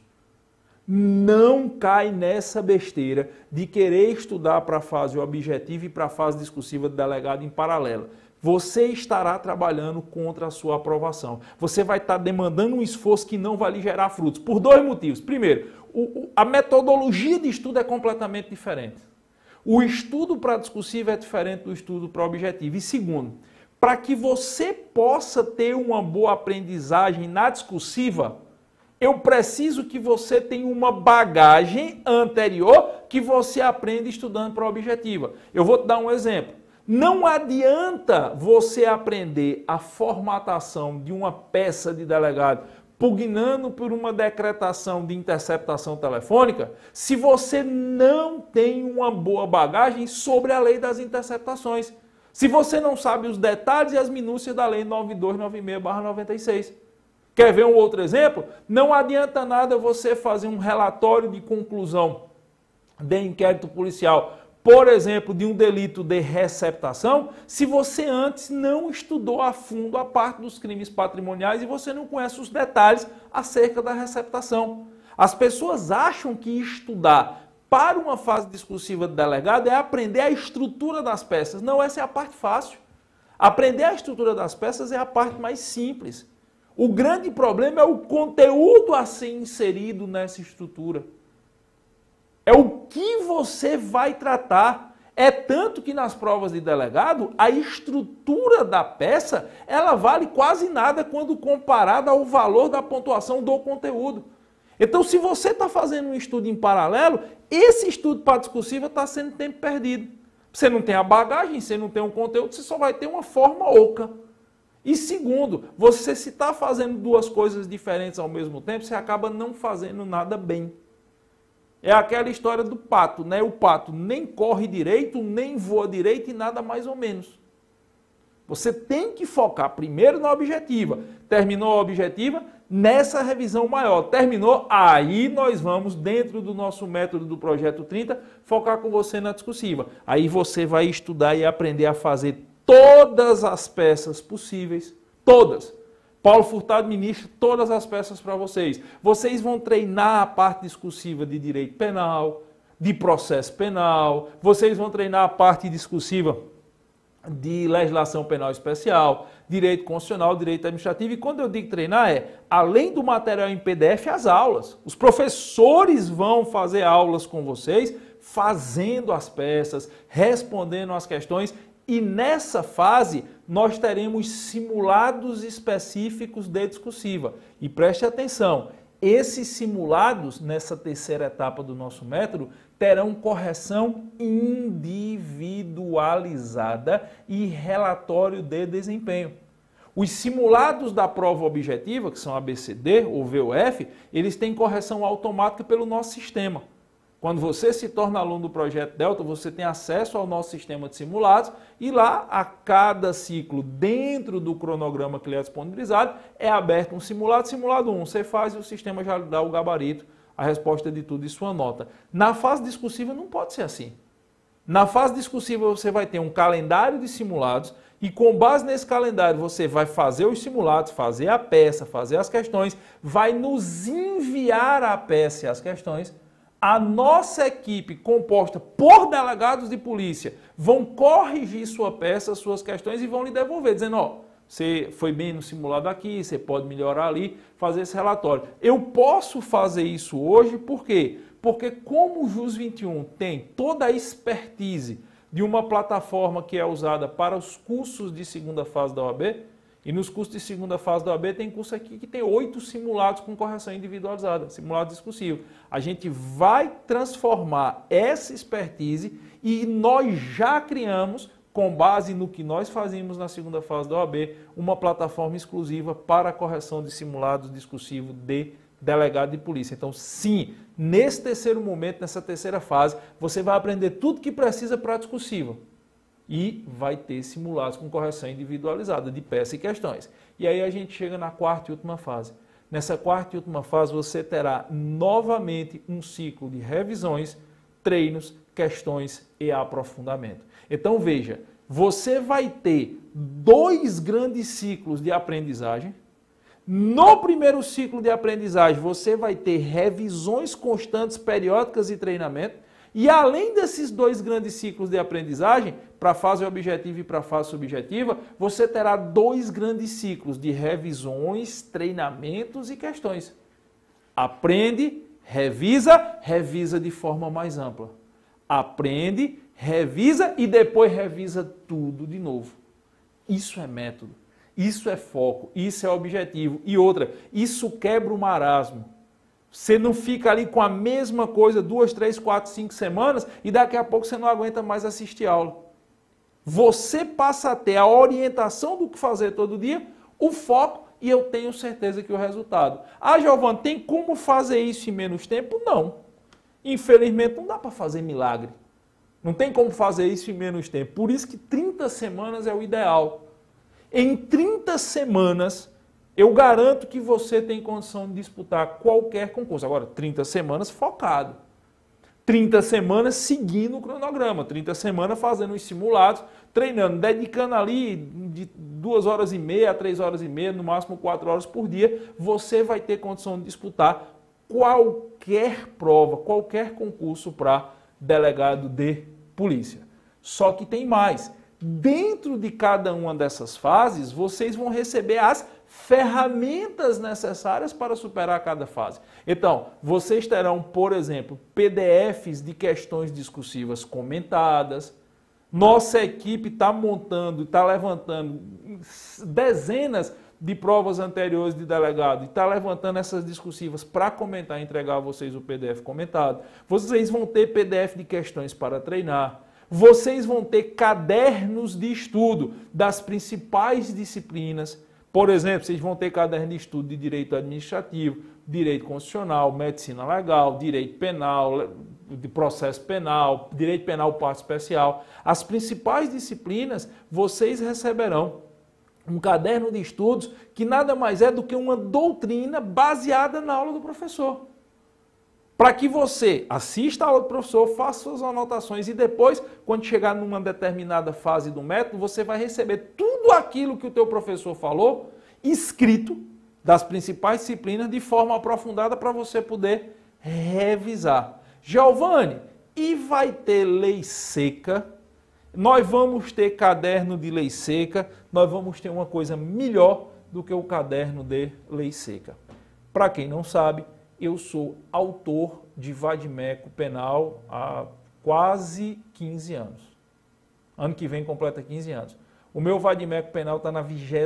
Não cai nessa besteira de querer estudar para a fase objetiva e para a fase discursiva do delegado em paralelo. Você estará trabalhando contra a sua aprovação. Você vai estar demandando um esforço que não vai lhe gerar frutos. Por 2 motivos. Primeiro, a metodologia de estudo é completamente diferente. O estudo para discursivo é diferente do estudo para objetivo. E segundo, para que você possa ter uma boa aprendizagem na discursiva, eu preciso que você tenha uma bagagem anterior que você aprenda estudando para objetiva. Eu vou te dar um exemplo. Não adianta você aprender a formatação de uma peça de delegado pugnando por uma decretação de interceptação telefônica se você não tem uma boa bagagem sobre a lei das interceptações. Se você não sabe os detalhes e as minúcias da lei 9296/96. Quer ver um outro exemplo? Não adianta nada você fazer um relatório de conclusão de inquérito policial, por exemplo, de um delito de receptação, se você antes não estudou a fundo a parte dos crimes patrimoniais e você não conhece os detalhes acerca da receptação. As pessoas acham que estudar para uma fase discursiva de delegado é aprender a estrutura das peças. Não, essa é a parte fácil. Aprender a estrutura das peças é a parte mais simples. O grande problema é o conteúdo a ser inserido nessa estrutura. É o que você vai tratar. É tanto que nas provas de delegado, a estrutura da peça, ela vale quase nada quando comparada ao valor da pontuação do conteúdo. Então, se você está fazendo um estudo em paralelo, esse estudo para discursiva está sendo tempo perdido. Você não tem a bagagem, você não tem um conteúdo, você só vai ter uma forma oca. E segundo, você se está fazendo duas coisas diferentes ao mesmo tempo, você acaba não fazendo nada bem. É aquela história do pato, né? O pato nem corre direito, nem voa direito e nada mais ou menos. Você tem que focar primeiro na objetiva. Terminou a objetiva, nessa revisão maior. Terminou, aí nós vamos, dentro do nosso método do Projeto 30, focar com você na discursiva. Aí você vai estudar e aprender a fazer todas as peças possíveis, todas. Paulo Furtado ministra todas as peças para vocês. Vocês vão treinar a parte discursiva de direito penal, de processo penal, vocês vão treinar a parte discursiva de legislação penal especial, direito constitucional, direito administrativo. E quando eu digo treinar além do material em PDF, as aulas. Os professores vão fazer aulas com vocês, fazendo as peças, respondendo as questões. E nessa fase, nós teremos simulados específicos de discursiva. E preste atenção, esses simulados, nessa terceira etapa do nosso método, terão correção individualizada e relatório de desempenho. Os simulados da prova objetiva, que são ABCD ou VOF, eles têm correção automática pelo nosso sistema. Quando você se torna aluno do Projeto Delta, você tem acesso ao nosso sistema de simulados e lá, a cada ciclo, dentro do cronograma que lhe é disponibilizado, é aberto um simulado. Simulado 1, você faz e o sistema já dá o gabarito, a resposta de tudo e sua nota. Na fase discursiva não pode ser assim. Na fase discursiva você vai ter um calendário de simulados e com base nesse calendário você vai fazer os simulados, fazer a peça, fazer as questões, vai nos enviar a peça e as questões. A nossa equipe, composta por delegados de polícia, vão corrigir sua peça, suas questões e vão lhe devolver, dizendo, ó, você foi bem no simulado aqui, você pode melhorar ali, fazer esse relatório. Eu posso fazer isso hoje, por quê? Porque como o JUS 21 tem toda a expertise de uma plataforma que é usada para os cursos de segunda fase da OAB, e nos cursos de segunda fase da OAB tem curso aqui que tem 8 simulados com correção individualizada, simulado discursivo. A gente vai transformar essa expertise e nós já criamos, com base no que nós fazíamos na segunda fase da OAB, uma plataforma exclusiva para a correção de simulados discursivos de delegado de polícia. Então, sim, nesse terceiro momento, nessa terceira fase, você vai aprender tudo que precisa para a discursiva. E vai ter simulados com correção individualizada de peça e questões. E aí a gente chega na quarta e última fase. Nessa quarta e última fase você terá novamente um ciclo de revisões, treinos, questões e aprofundamento. Então veja, você vai ter 2 grandes ciclos de aprendizagem. No primeiro ciclo de aprendizagem você vai ter revisões constantes, periódicas e treinamento. E além desses 2 grandes ciclos de aprendizagem, para a fase objetiva e para a fase subjetiva, você terá 2 grandes ciclos de revisões, treinamentos e questões. Aprende, revisa, revisa de forma mais ampla. Aprende, revisa e depois revisa tudo de novo. Isso é método, isso é foco, isso é objetivo. E outra, isso quebra o marasmo. Você não fica ali com a mesma coisa 2, 3, 4, 5 semanas e daqui a pouco você não aguenta mais assistir aula. Você passa a ter a orientação do que fazer todo dia, o foco e eu tenho certeza que o resultado. Ah, Giovanni, tem como fazer isso em menos tempo? Não. Infelizmente não dá para fazer milagre. Não tem como fazer isso em menos tempo. Por isso que 30 semanas é o ideal. Em 30 semanas... eu garanto que você tem condição de disputar qualquer concurso. Agora, 30 semanas focado. 30 semanas seguindo o cronograma. 30 semanas fazendo os simulados, treinando, dedicando ali de 2 horas e meia a 3 horas e meia, no máximo 4 horas por dia. Você vai ter condição de disputar qualquer prova, qualquer concurso para delegado de polícia. Só que tem mais. Dentro de cada uma dessas fases, vocês vão receber as ferramentas necessárias para superar cada fase. Então, vocês terão, por exemplo, PDFs de questões discursivas comentadas. Nossa equipe está montando, está levantando dezenas de provas anteriores de delegado e está levantando essas discursivas para comentar e entregar a vocês o PDF comentado. Vocês vão ter PDF de questões para treinar. Vocês vão ter cadernos de estudo das principais disciplinas. Por exemplo, vocês vão ter caderno de estudo de direito administrativo, direito constitucional, medicina legal, direito penal, de processo penal, direito penal parte especial. As principais disciplinas, vocês receberão um caderno de estudos que nada mais é do que uma doutrina baseada na aula do professor. Para que você assista a aula do professor, faça suas anotações e depois, quando chegar numa determinada fase do método, você vai receber tudo aquilo que o teu professor falou, escrito, das principais disciplinas, de forma aprofundada para você poder revisar. Giovanni, e vai ter lei seca? Nós vamos ter caderno de lei seca, nós vamos ter uma coisa melhor do que o caderno de lei seca. Para quem não sabe, eu sou autor de vade-mecum penal há quase 15 anos. Ano que vem completa 15 anos. O meu vade-mecum penal está na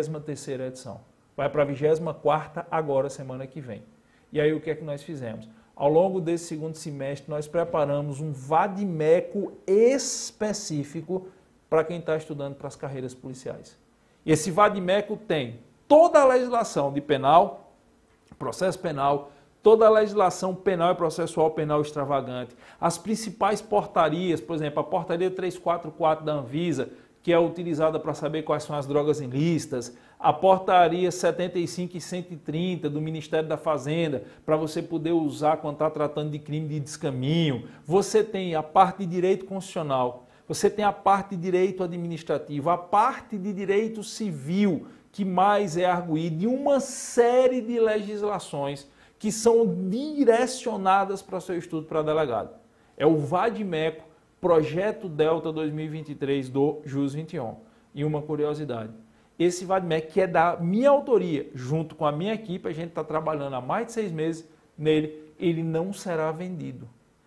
23ª edição. Vai para a 24ª agora, semana que vem. E aí o que é que nós fizemos? Ao longo desse segundo semestre, nós preparamos um vade-mecum específico para quem está estudando para as carreiras policiais. Esse vade-mecum tem toda a legislação de penal, processo penal, toda a legislação penal e processual penal extravagante, as principais portarias, por exemplo, a portaria 344 da Anvisa, que é utilizada para saber quais são as drogas ilícitas, a portaria 75 e 130 do Ministério da Fazenda, para você poder usar quando está tratando de crime de descaminho. Você tem a parte de direito constitucional, você tem a parte de direito administrativo, a parte de direito civil, que mais é arguído, e uma série de legislações que são direcionadas para o seu estudo para delegado. É o vade-mecum Projeto Delta 2023 do JUS 21. E uma curiosidade, esse vade-mecum, que é da minha autoria, junto com a minha equipe, a gente está trabalhando há mais de 6 meses nele, ele não será vendido.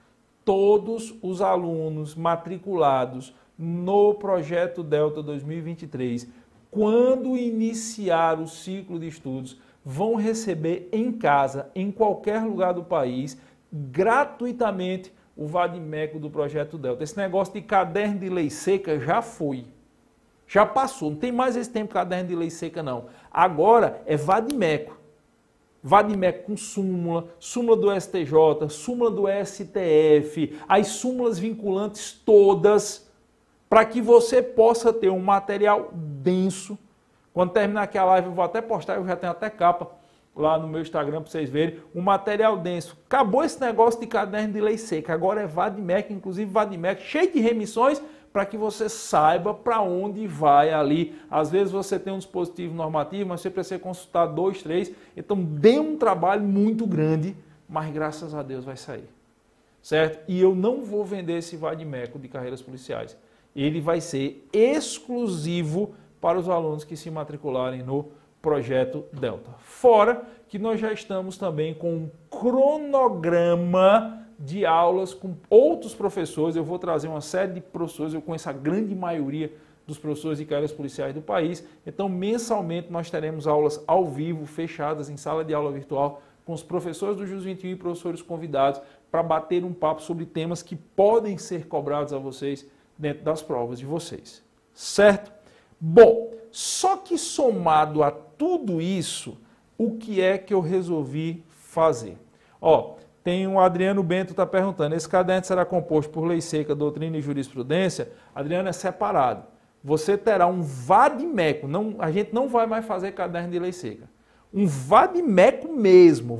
Todos os alunos matriculados no Projeto Delta 2023, quando iniciar o ciclo de estudos, vão receber em casa, em qualquer lugar do país, gratuitamente, o vade-mecum do Projeto Delta. Esse negócio de caderno de lei seca já foi. Já passou. Não tem mais esse tempo de caderno de lei seca, não. Agora é vade-mecum. Vade-mecum com súmula, súmula do STJ, súmula do STF, as súmulas vinculantes todas, para que você possa ter um material denso. Quando terminar aqui a live, eu vou até postar, eu já tenho até capa lá no meu Instagram para vocês verem, um material denso. Acabou esse negócio de caderno de lei seca, agora é vade-mecum, inclusive vade-mecum cheio de remissões, para que você saiba para onde vai ali. Às vezes você tem um dispositivo normativo, mas você precisa consultar 2, 3, então dê um trabalho muito grande, mas graças a Deus vai sair. Certo? E eu não vou vender esse vade-mecum de carreiras policiais. Ele vai ser exclusivo para os alunos que se matricularem no Projeto Delta. Fora que nós já estamos também com um cronograma de aulas com outros professores. Eu vou trazer uma série de professores, eu conheço a grande maioria dos professores de carreiras policiais do país. Então, mensalmente, nós teremos aulas ao vivo, fechadas, em sala de aula virtual, com os professores do JUS 21 e professores convidados, para bater um papo sobre temas que podem ser cobrados a vocês dentro das provas de vocês. Certo? Bom, só que somado a tudo isso, o que é que eu resolvi fazer? Ó, tem o Adriano Bento está perguntando, esse caderno será composto por lei seca, doutrina e jurisprudência? Adriano, é separado. Você terá um vade-mecum, a gente não vai mais fazer caderno de lei seca. Um vade-mecum mesmo,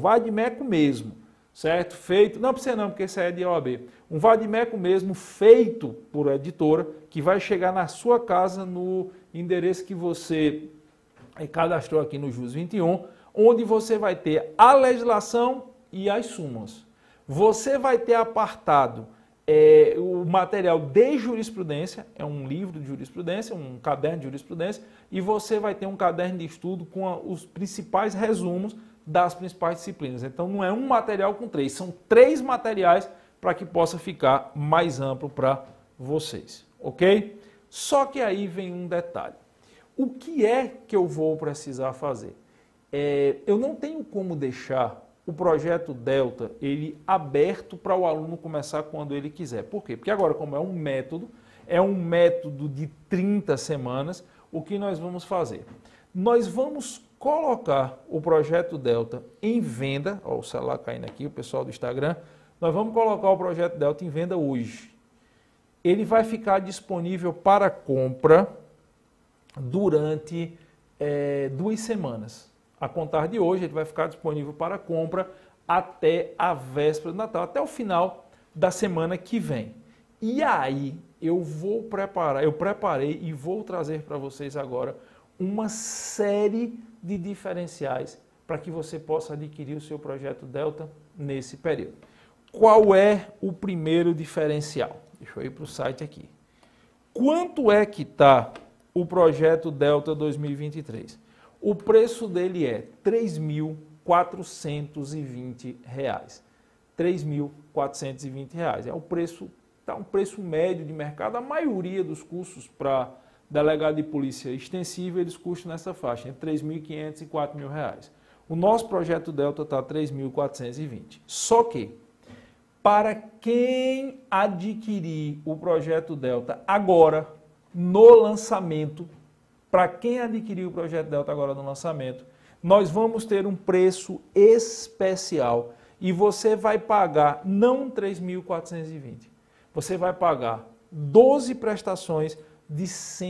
certo? Feito, não precisa não, porque isso é de OAB. Um vade-mecum mesmo feito por editora, que vai chegar na sua casa no endereço que você cadastrou aqui no JUS 21, onde você vai ter a legislação e as súmulas. Você vai ter apartado o material de jurisprudência, é um livro de jurisprudência, um caderno de jurisprudência, e você vai ter um caderno de estudo com os principais resumos das principais disciplinas. Então não é um material com 3, são 3 materiais para que possa ficar mais amplo para vocês, ok? Só que aí vem um detalhe. O que é que eu vou precisar fazer? Eu não tenho como deixar o projeto Delta ele aberto para o aluno começar quando ele quiser. Por quê? Porque agora, como é um método, é um método de 30 semanas. O que nós vamos fazer? Nós vamos colocar o Projeto Delta em venda, ó, o celular caindo aqui, o pessoal do Instagram, nós vamos colocar o Projeto Delta em venda hoje. Ele vai ficar disponível para compra durante 2 semanas. A contar de hoje, ele vai ficar disponível para compra até a véspera do Natal, até o final da semana que vem. E aí, eu preparei e vou trazer para vocês agora uma série de diferenciais para que você possa adquirir o seu Projeto Delta nesse período. Qual é o primeiro diferencial? Deixa eu ir para o site aqui. Quanto é que está o Projeto Delta 2023? O preço dele é R$ 3.420. R$ 3.420. É o preço, tá um preço médio de mercado. A maioria dos cursos para delegado de polícia extensivo, eles custam nessa faixa, entre R$ 3.500 e R$ 4.000. O nosso Projeto Delta está R$ 3.420. Só que, para quem adquirir o Projeto Delta agora, no lançamento, para quem adquirir o Projeto Delta agora no lançamento, nós vamos ter um preço especial e você vai pagar não R$ 3.420, você vai pagar 12 prestações de R$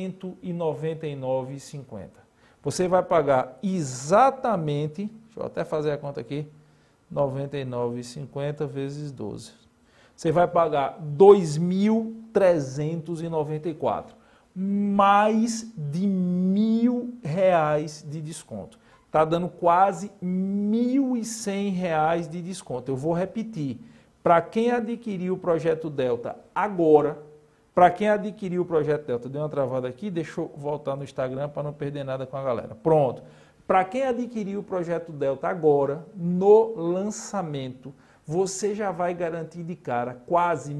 199,50. Você vai pagar exatamente, deixa eu até fazer a conta aqui, 99,50 vezes 12. Você vai pagar R$ 2.394, mais de R$ 1.000 de desconto. Está dando quase R$ 1.100 de desconto. Eu vou repetir, para quem adquirir o Projeto Delta agora, para quem adquiriu o Projeto Delta, deu uma travada aqui, deixa eu voltar no Instagram para não perder nada com a galera. Pronto. Para quem adquiriu o Projeto Delta agora, no lançamento, você já vai garantir de cara quase R$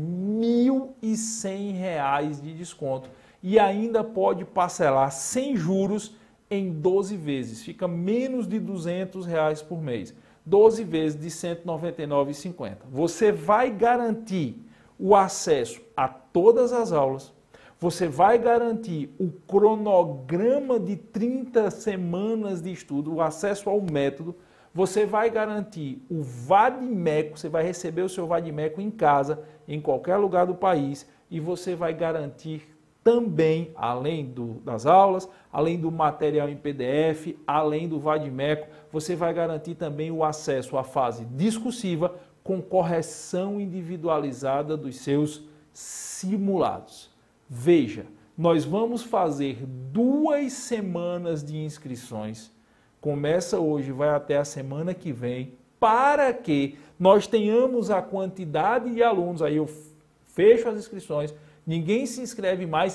1.100 de desconto e ainda pode parcelar sem juros em 12 vezes. Fica menos de R$ 200 por mês. 12 vezes de R$ 199,50. Você vai garantir o acesso a todas as aulas, você vai garantir o cronograma de 30 semanas de estudo, o acesso ao método, você vai garantir o vadimeco, você vai receber o seu vadimeco em casa, em qualquer lugar do país, e você vai garantir também, além das aulas, além do material em PDF, além do vadimeco, você vai garantir também o acesso à fase discursiva com correção individualizada dos seus simulados. Veja, nós vamos fazer 2 semanas de inscrições, começa hoje, vai até a semana que vem, para que nós tenhamos a quantidade de alunos, aí eu fecho as inscrições, ninguém se inscreve mais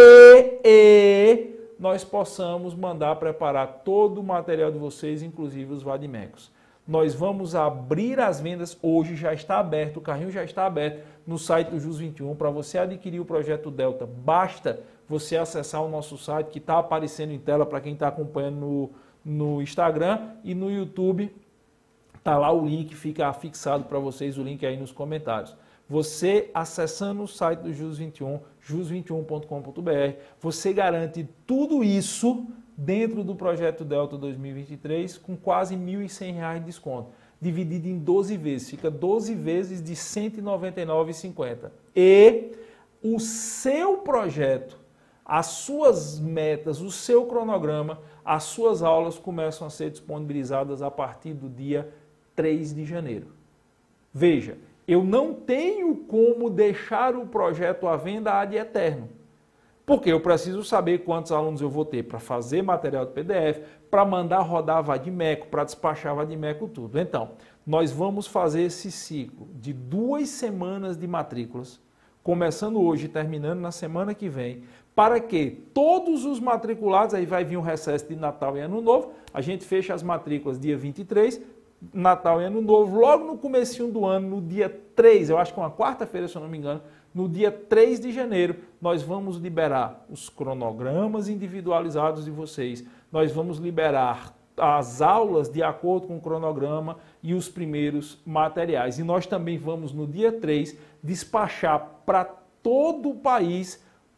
e nós possamos mandar preparar todo o material de vocês, inclusive os vadimecos. Nós vamos abrir as vendas, hoje já está aberto, o carrinho já está aberto no site do JUS 21. Para você adquirir o Projeto Delta, basta você acessar o nosso site que está aparecendo em tela para quem está acompanhando no Instagram e no YouTube. Está lá o link, fica fixado para vocês o link aí nos comentários. Você acessando o site do JUS 21, jus21.com.br, você garante tudo isso dentro do Projeto Delta 2023 com quase R$ 1.100 de desconto, dividido em 12 vezes, fica 12 vezes de R$ 199,50. E o seu projeto, as suas metas, o seu cronograma, as suas aulas começam a ser disponibilizadas a partir do dia 3 de janeiro. Veja, eu não tenho como deixar o projeto à venda ad eterno. Porque eu preciso saber quantos alunos eu vou ter para fazer material de PDF, para mandar rodar vadimeco, para despachar vadimeco, tudo. Então, nós vamos fazer esse ciclo de 2 semanas de matrículas, começando hoje e terminando na semana que vem, para que todos os matriculados, aí vai vir um recesso de Natal e Ano Novo, a gente fecha as matrículas dia 23, Natal e Ano Novo, logo no comecinho do ano, no dia 3, eu acho que é uma quarta-feira, se eu não me engano, no dia 3 de janeiro, nós vamos liberar os cronogramas individualizados de vocês, nós vamos liberar as aulas de acordo com o cronograma e os primeiros materiais. E nós também vamos, no dia 3, despachar para todo o país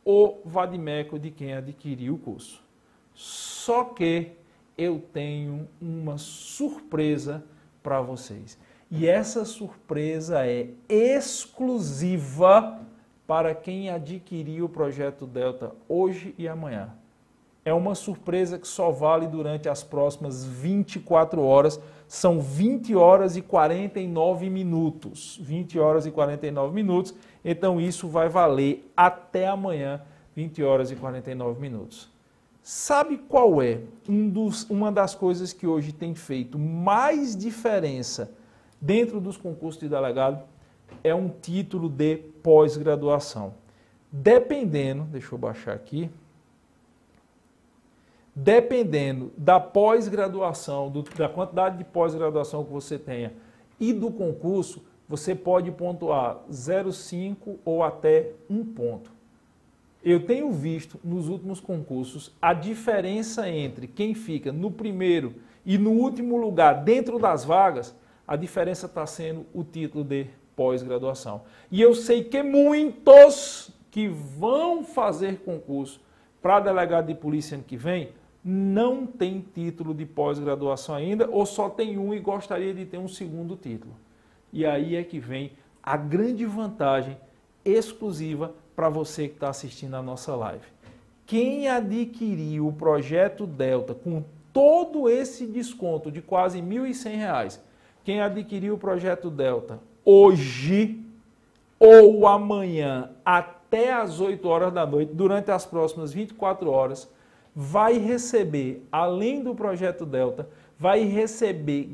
o vade-mecum de quem adquiriu o curso. Só que eu tenho uma surpresa para vocês. E essa surpresa é exclusiva para quem adquirir o Projeto Delta hoje e amanhã. É uma surpresa que só vale durante as próximas 24 horas. São 20 horas e 49 minutos. 20 horas e 49 minutos. Então isso vai valer até amanhã, 20 horas e 49 minutos. Sabe qual é uma das coisas que hoje tem feito mais diferença dentro dos concursos de delegado? É um título de pós-graduação. Dependendo, deixa eu baixar aqui, dependendo da pós-graduação, da quantidade de pós-graduação que você tenha e do concurso, você pode pontuar 0,5 ou até 1 ponto. Eu tenho visto nos últimos concursos a diferença entre quem fica no primeiro e no último lugar dentro das vagas, a diferença está sendo o título de pós-graduação. E eu sei que muitos que vão fazer concurso para delegado de polícia ano que vem não tem título de pós-graduação ainda ou só tem um e gostaria de ter um segundo título. E aí é que vem a grande vantagem exclusiva para você que está assistindo a nossa live. Quem adquiriu o Projeto Delta com todo esse desconto de quase R$ 1.100, quem adquiriu o Projeto Delta hoje ou amanhã até às 8 horas da noite, durante as próximas 24 horas, vai receber, além do Projeto Delta, vai receber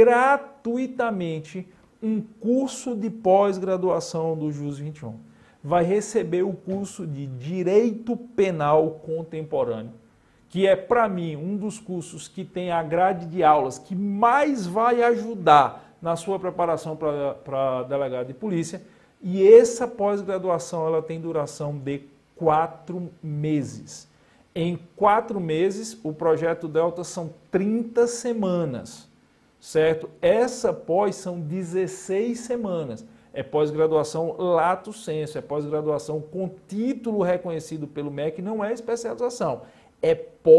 gratuitamente um curso de pós-graduação do JUS 21. Vai receber o curso de Direito Penal Contemporâneo, que é, para mim, um dos cursos que tem a grade de aulas que mais vai ajudar na sua preparação para delegado de polícia. E essa pós-graduação ela tem duração de 4 meses. Em 4 meses, o Projeto Delta são 30 semanas, certo? Essa pós são 16 semanas. É pós-graduação lato sensu, é pós-graduação com título reconhecido pelo MEC, não é especialização, é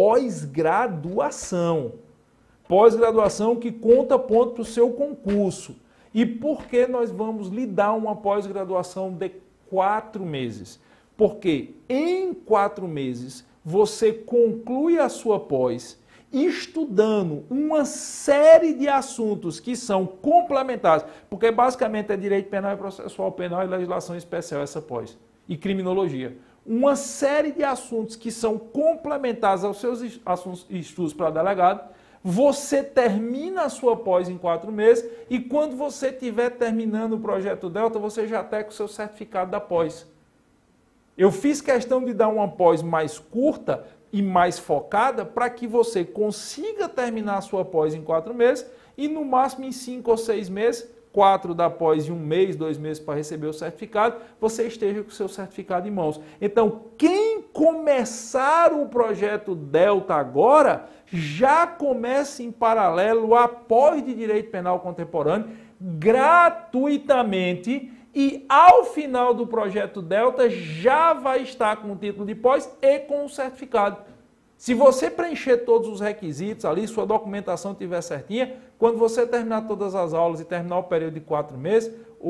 pós-graduação. Pós-graduação que conta ponto para o seu concurso. E por que nós vamos lhe dar uma pós-graduação de 4 meses? Porque em 4 meses você conclui a sua pós estudando uma série de assuntos que são complementares, porque basicamente é direito penal e processual penal e legislação especial essa pós, e criminologia. Uma série de assuntos que são complementares aos seus estudos para delegado. Você termina a sua pós em 4 meses e quando você estiver terminando o Projeto Delta, você já está com o seu certificado da pós. Eu fiz questão de dar uma pós mais curta e mais focada para que você consiga terminar a sua pós em 4 meses e no máximo em 5 ou 6 meses, 4 da pós e 1 mês, 2 meses para receber o certificado, você esteja com o seu certificado em mãos. Então, quem começar o Projeto Delta agora, já começa em paralelo a pós de Direito Penal Contemporâneo, gratuitamente, e ao final do Projeto Delta já vai estar com o título de pós e com o certificado. Se você preencher todos os requisitos ali, sua documentação estiver certinha, quando você terminar todas as aulas e terminar o período de 4 meses,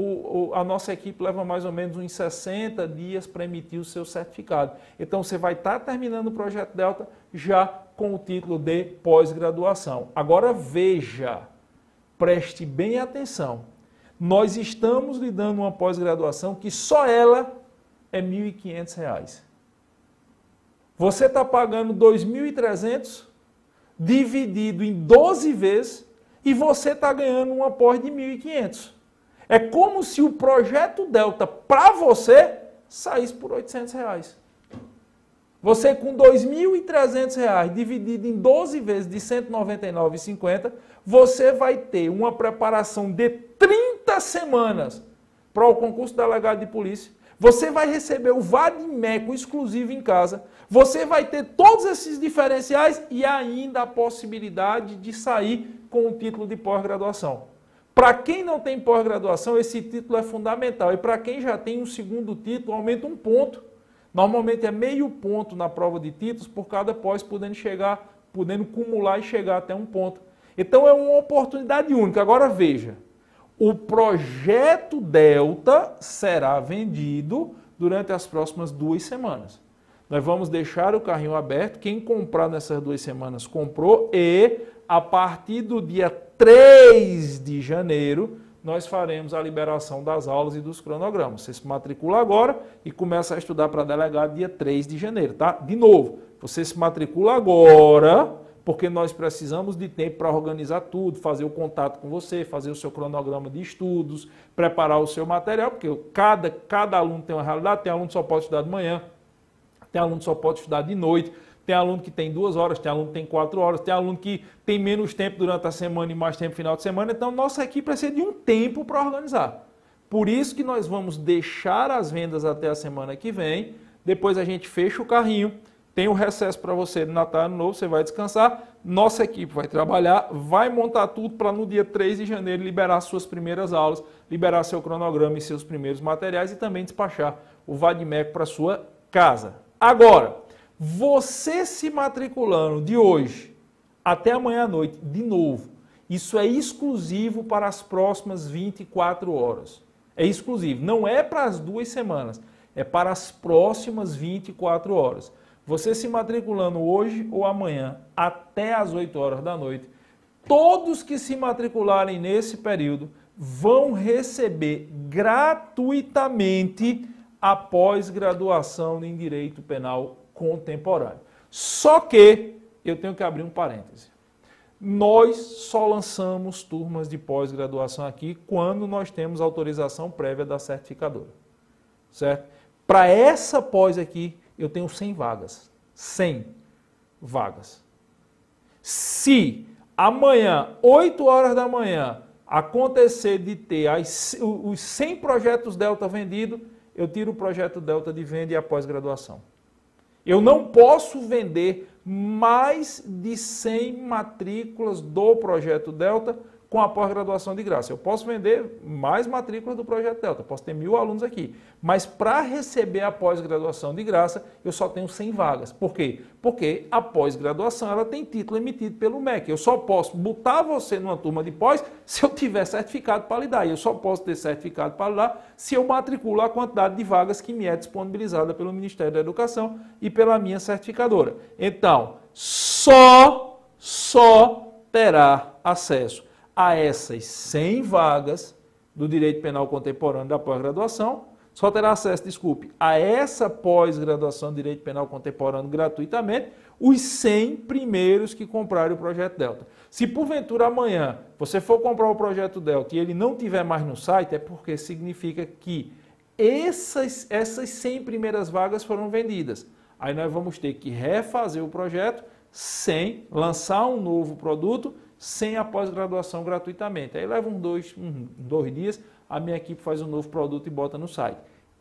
a nossa equipe leva mais ou menos uns 60 dias para emitir o seu certificado. Então você vai estar terminando o Projeto Delta já com o título de pós-graduação. Agora veja, preste bem atenção. Nós estamos lhe dando uma pós-graduação que só ela é R$ 1.500. Você está pagando R$ 2.300 dividido em 12 vezes e você está ganhando uma pós de R$ 1.500. É como se o Projeto Delta para você saísse por R$ 800. Você com R$ 2.300 dividido em 12 vezes de R$ 199,50, você vai ter uma preparação de 30 semanas para o concurso de delegado de polícia. Você vai receber o vade-mecum exclusivo em casa. Você vai ter todos esses diferenciais e ainda a possibilidade de sair com o título de pós-graduação. Para quem não tem pós-graduação, esse título é fundamental. E para quem já tem um segundo título, aumenta 1 ponto. Normalmente é meio ponto na prova de títulos por cada pós, podendo cumular e chegar até 1 ponto. Então é uma oportunidade única. Agora veja, o projeto Delta será vendido durante as próximas 2 semanas. Nós vamos deixar o carrinho aberto, quem comprar nessas 2 semanas comprou e a partir do dia 3 de janeiro nós faremos a liberação das aulas e dos cronogramas. Você se matricula agora e começa a estudar para delegado dia 3 de janeiro, tá? De novo, você se matricula agora, porque nós precisamos de tempo para organizar tudo, fazer o contato com você, fazer o seu cronograma de estudos, preparar o seu material, porque cada aluno tem uma realidade, tem aluno que só pode estudar de manhã, tem aluno que só pode estudar de noite, tem aluno que tem 2 horas, tem aluno que tem 4 horas, tem aluno que tem menos tempo durante a semana e mais tempo no final de semana. Então, nossa equipe precisa de um tempo para organizar. Por isso que nós vamos deixar as vendas até a semana que vem. Depois a gente fecha o carrinho, tem o recesso para você no Natal Ano Novo, você vai descansar. Nossa equipe vai trabalhar, vai montar tudo para no dia 3 de janeiro liberar suas primeiras aulas, liberar seu cronograma e seus primeiros materiais e também despachar o vadimeco para sua casa. Agora, você se matriculando de hoje até amanhã à noite, de novo, isso é exclusivo para as próximas 24 horas. É exclusivo, não é para as 2 semanas, é para as próximas 24 horas. Você se matriculando hoje ou amanhã até as 8 horas da noite, todos que se matricularem nesse período vão receber gratuitamente a pós-graduação em Direito Penal Contemporâneo. Só que eu tenho que abrir um parêntese. Nós só lançamos turmas de pós-graduação aqui quando nós temos autorização prévia da certificadora. Certo? Para essa pós aqui, eu tenho 100 vagas. 100 vagas. Se amanhã, 8 horas da manhã, acontecer de ter os 100 projetos Delta vendidos, eu tiro o projeto Delta de venda e a pós-graduação. Eu não posso vender mais de 100 matrículas do projeto Delta com a pós-graduação de graça. Eu posso vender mais matrículas do projeto Delta, posso ter 1000 alunos aqui. Mas para receber a pós-graduação de graça, eu só tenho 100 vagas. Por quê? Porque a pós-graduação ela tem título emitido pelo MEC. Eu só posso botar você numa turma de pós se eu tiver certificado para lhe dar. E eu só posso ter certificado para lhe dar se eu matriculo a quantidade de vagas que me é disponibilizada pelo Ministério da Educação e pela minha certificadora. Então, só terá acesso a essas 100 vagas do Direito Penal Contemporâneo da pós-graduação, só terá acesso, a essa pós-graduação de Direito Penal Contemporâneo gratuitamente, os 100 primeiros que comprarem o Projeto Delta. Se porventura amanhã você for comprar o Projeto Delta e ele não tiver mais no site, é porque significa que essas 100 primeiras vagas foram vendidas. Aí nós vamos ter que refazer o projeto sem lançar um novo produto, sem a pós-graduação gratuitamente. Aí leva uns dois dias, a minha equipe faz um novo produto e bota no site.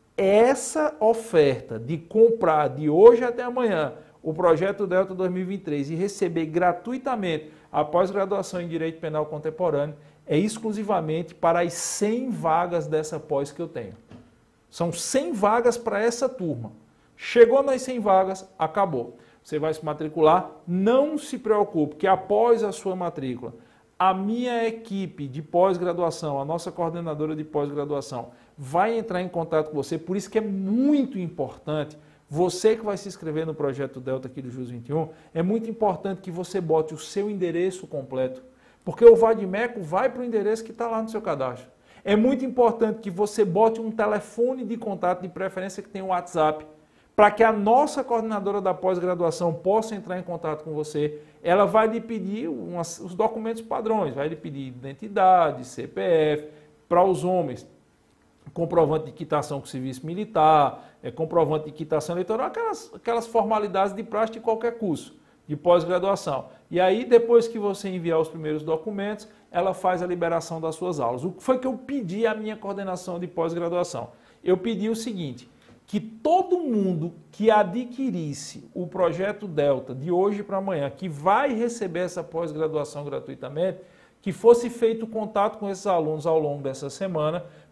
Essa oferta de comprar de hoje até amanhã o Projeto Delta 2023 e receber gratuitamente a pós-graduação em Direito Penal Contemporâneo é exclusivamente para as 100 vagas dessa pós que eu tenho. São 100 vagas para essa turma. Chegou nas 100 vagas, acabou. Você vai se matricular, não se preocupe, que após a sua matrícula, a minha equipe de pós-graduação, a nossa coordenadora de pós-graduação, vai entrar em contato com você. Por isso que é muito importante, você que vai se inscrever no Projeto Delta aqui do JUS 21, é muito importante que você bote o seu endereço completo, porque o vadimeco vai para o endereço que está lá no seu cadastro. É muito importante que você bote um telefone de contato, de preferência que tenha um WhatsApp, para que a nossa coordenadora da pós-graduação possa entrar em contato com você. Ela vai lhe pedir os documentos padrões, vai lhe pedir identidade, CPF, para os homens, comprovante de quitação com serviço militar, comprovante de quitação eleitoral, aquelas formalidades de praxe de qualquer curso de pós-graduação. E aí, depois que você enviar os primeiros documentos, ela faz a liberação das suas aulas. O que foi que eu pedi à minha coordenação de pós-graduação? Eu pedi o seguinte, que todo mundo que adquirisse o Projeto Delta de hoje para amanhã, que vai receber essa pós-graduação gratuitamente, que fosse feito contato com esses alunos ao longo dessa semana,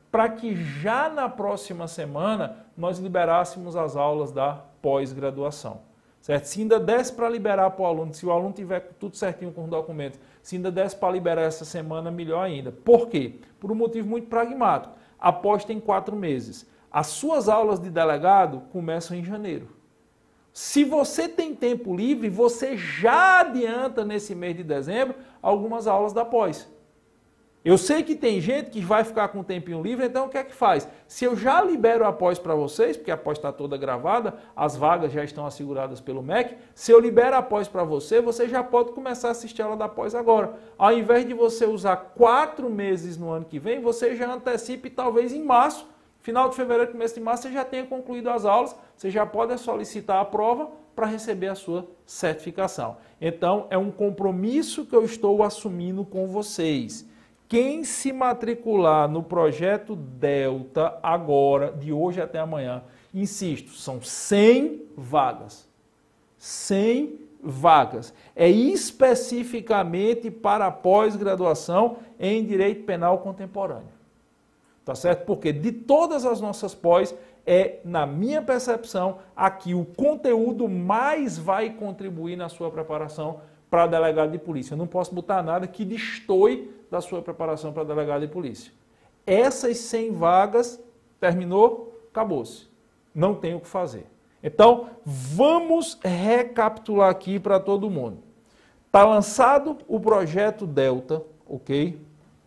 para que já na próxima semana nós liberássemos as aulas da pós-graduação. Certo? Se ainda desse para liberar para o aluno, se o aluno tiver tudo certinho com os documentos, se ainda desse para liberar essa semana, melhor ainda. Por quê? Por um motivo muito pragmático. A pós tem 4 meses. As suas aulas de delegado começam em janeiro. Se você tem tempo livre, você já adianta nesse mês de dezembro algumas aulas da pós. Eu sei que tem gente que vai ficar com um tempinho livre, então o que é que faz? Se eu já libero a pós para vocês, porque a pós está toda gravada, as vagas já estão asseguradas pelo MEC, se eu libero a pós para você, você já pode começar a assistir a aula da pós agora. Ao invés de você usar 4 meses no ano que vem, você já antecipe talvez em março, final de fevereiro, começo de março, você já tenha concluído as aulas, você já pode solicitar a prova para receber a sua certificação. Então, é um compromisso que eu estou assumindo com vocês. Quem se matricular no projeto Delta agora, de hoje até amanhã, insisto, são 100 vagas. 100 vagas. É especificamente para pós-graduação em Direito Penal Contemporâneo. Tá certo? Porque de todas as nossas pós, na minha percepção, aqui o conteúdo mais vai contribuir na sua preparação para delegado de polícia. Eu não posso botar nada que destoe da sua preparação para delegado de polícia. Essas 100 vagas, terminou, acabou-se. Não tem o que fazer. Então, vamos recapitular aqui para todo mundo. Está lançado o projeto Delta, ok?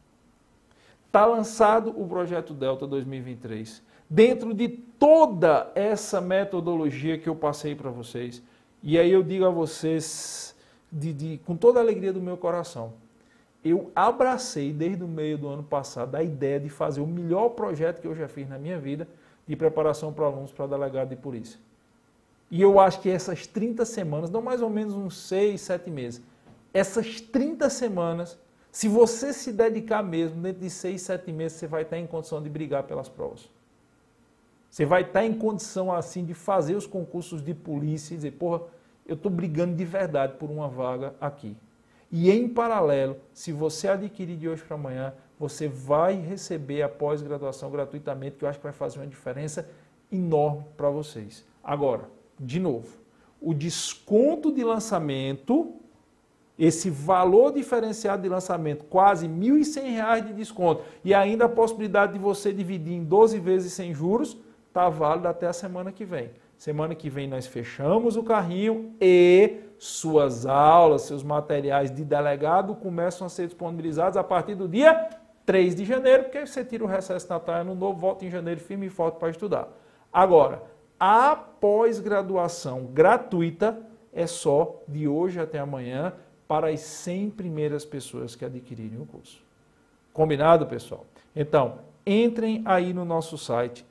Está lançado o projeto Delta 2023. Dentro de toda essa metodologia que eu passei para vocês, e aí eu digo a vocês, com toda a alegria do meu coração, eu abracei desde o meio do ano passado a ideia de fazer o melhor projeto que eu já fiz na minha vida de preparação para alunos para delegado de polícia. E eu acho que essas 30 semanas, não mais ou menos uns 6, 7 meses, essas 30 semanas, se você se dedicar mesmo, dentro de 6, 7 meses, você vai estar em condição de brigar pelas provas. Você vai estar em condição, assim, de fazer os concursos de polícia e dizer, porra, eu estou brigando de verdade por uma vaga aqui. E em paralelo, se você adquirir de hoje para amanhã, você vai receber a pós-graduação gratuitamente, que eu acho que vai fazer uma diferença enorme para vocês. Agora, de novo, o desconto de lançamento, esse valor diferenciado de lançamento, quase R$ 1.100 de desconto, e ainda a possibilidade de você dividir em 12 vezes sem juros, está válido até a semana que vem. Semana que vem nós fechamos o carrinho e suas aulas, seus materiais de delegado começam a ser disponibilizados a partir do dia 3 de janeiro, porque você tira o recesso Natal Ano Novo, volta em janeiro firme e forte para estudar. Agora, a pós-graduação gratuita é só de hoje até amanhã para as 100 primeiras pessoas que adquirirem o curso. Combinado, pessoal? Então, entrem aí no nosso site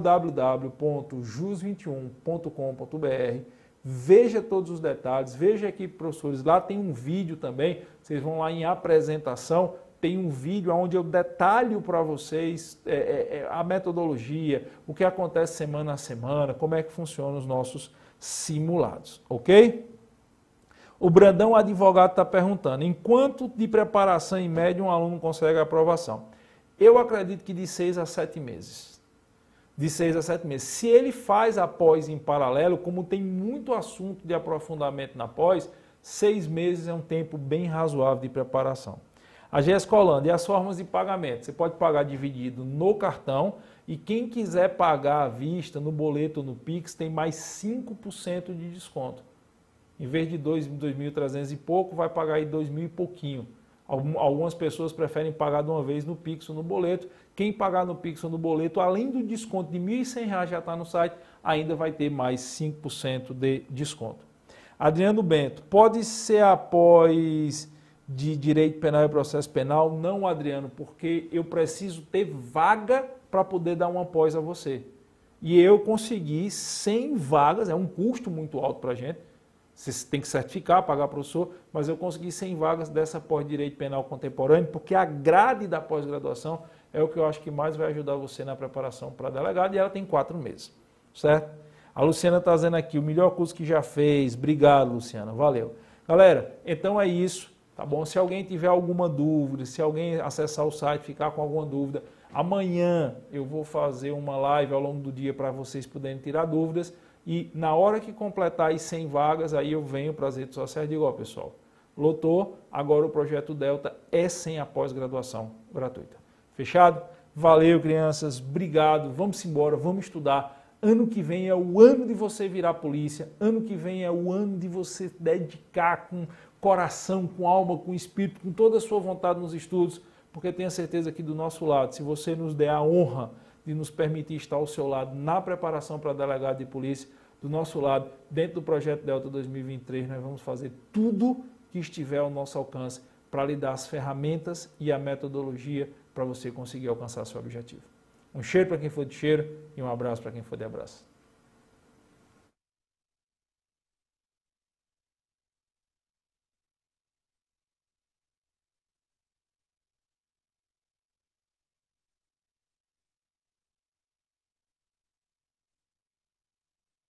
www.jus21.com.br, veja todos os detalhes, veja aqui, professores, lá tem um vídeo também, vocês vão lá em apresentação, tem um vídeo onde eu detalho para vocês a metodologia, o que acontece semana a semana, como é que funcionam os nossos simulados, ok? O Brandão Advogado está perguntando, em quanto de preparação em média um aluno consegue a aprovação? Eu acredito que de 6 a 7 meses. De 6 a 7 meses. Se ele faz a pós em paralelo, como tem muito assunto de aprofundamento na pós, 6 meses é um tempo bem razoável de preparação. A GESCO Holanda, e as formas de pagamento? Você pode pagar dividido no cartão e quem quiser pagar à vista, no boleto ou no Pix, tem mais 5% de desconto. Em vez de 2.300 e pouco, vai pagar aí 2.000 e pouquinho. Algumas pessoas preferem pagar de uma vez no Pix ou no boleto. Quem pagar no Pix ou no boleto, além do desconto de R$ 1.100 já está no site, ainda vai ter mais 5% de desconto. Adriano Bento, pode ser após de Direito Penal e Processo Penal? Não, Adriano, porque eu preciso ter vaga para poder dar uma pós a você. E eu consegui 100 vagas, é um custo muito alto para a gente. Você tem que certificar, pagar professor, mas eu consegui 100 vagas dessa pós-direito penal contemporâneo, porque a grade da pós-graduação é o que eu acho que mais vai ajudar você na preparação para delegado, e ela tem 4 meses, certo? A Luciana está dizendo aqui, o melhor curso que já fez, obrigado, Luciana, valeu. Galera, então é isso, tá bom? Se alguém tiver alguma dúvida, se alguém acessar o site, ficar com alguma dúvida, Amanhã eu vou fazer uma live ao longo do dia para vocês poderem tirar dúvidas e na hora que completar as 100 vagas, aí eu venho para as redes sociais e digo, ó pessoal, lotou, agora o Projeto Delta é sem a pós-graduação gratuita. Fechado? Valeu, crianças, obrigado, vamos embora, vamos estudar. Ano que vem é o ano de você virar polícia, ano que vem é o ano de você dedicar com coração, com alma, com espírito, com toda a sua vontade nos estudos, porque tenha certeza que do nosso lado, se você nos der a honra de nos permitir estar ao seu lado na preparação para delegado de polícia, do nosso lado, dentro do Projeto Delta 2023, nós vamos fazer tudo que estiver ao nosso alcance para lhe dar as ferramentas e a metodologia para você conseguir alcançar seu objetivo. Um cheiro para quem for de cheiro e um abraço para quem for de abraço.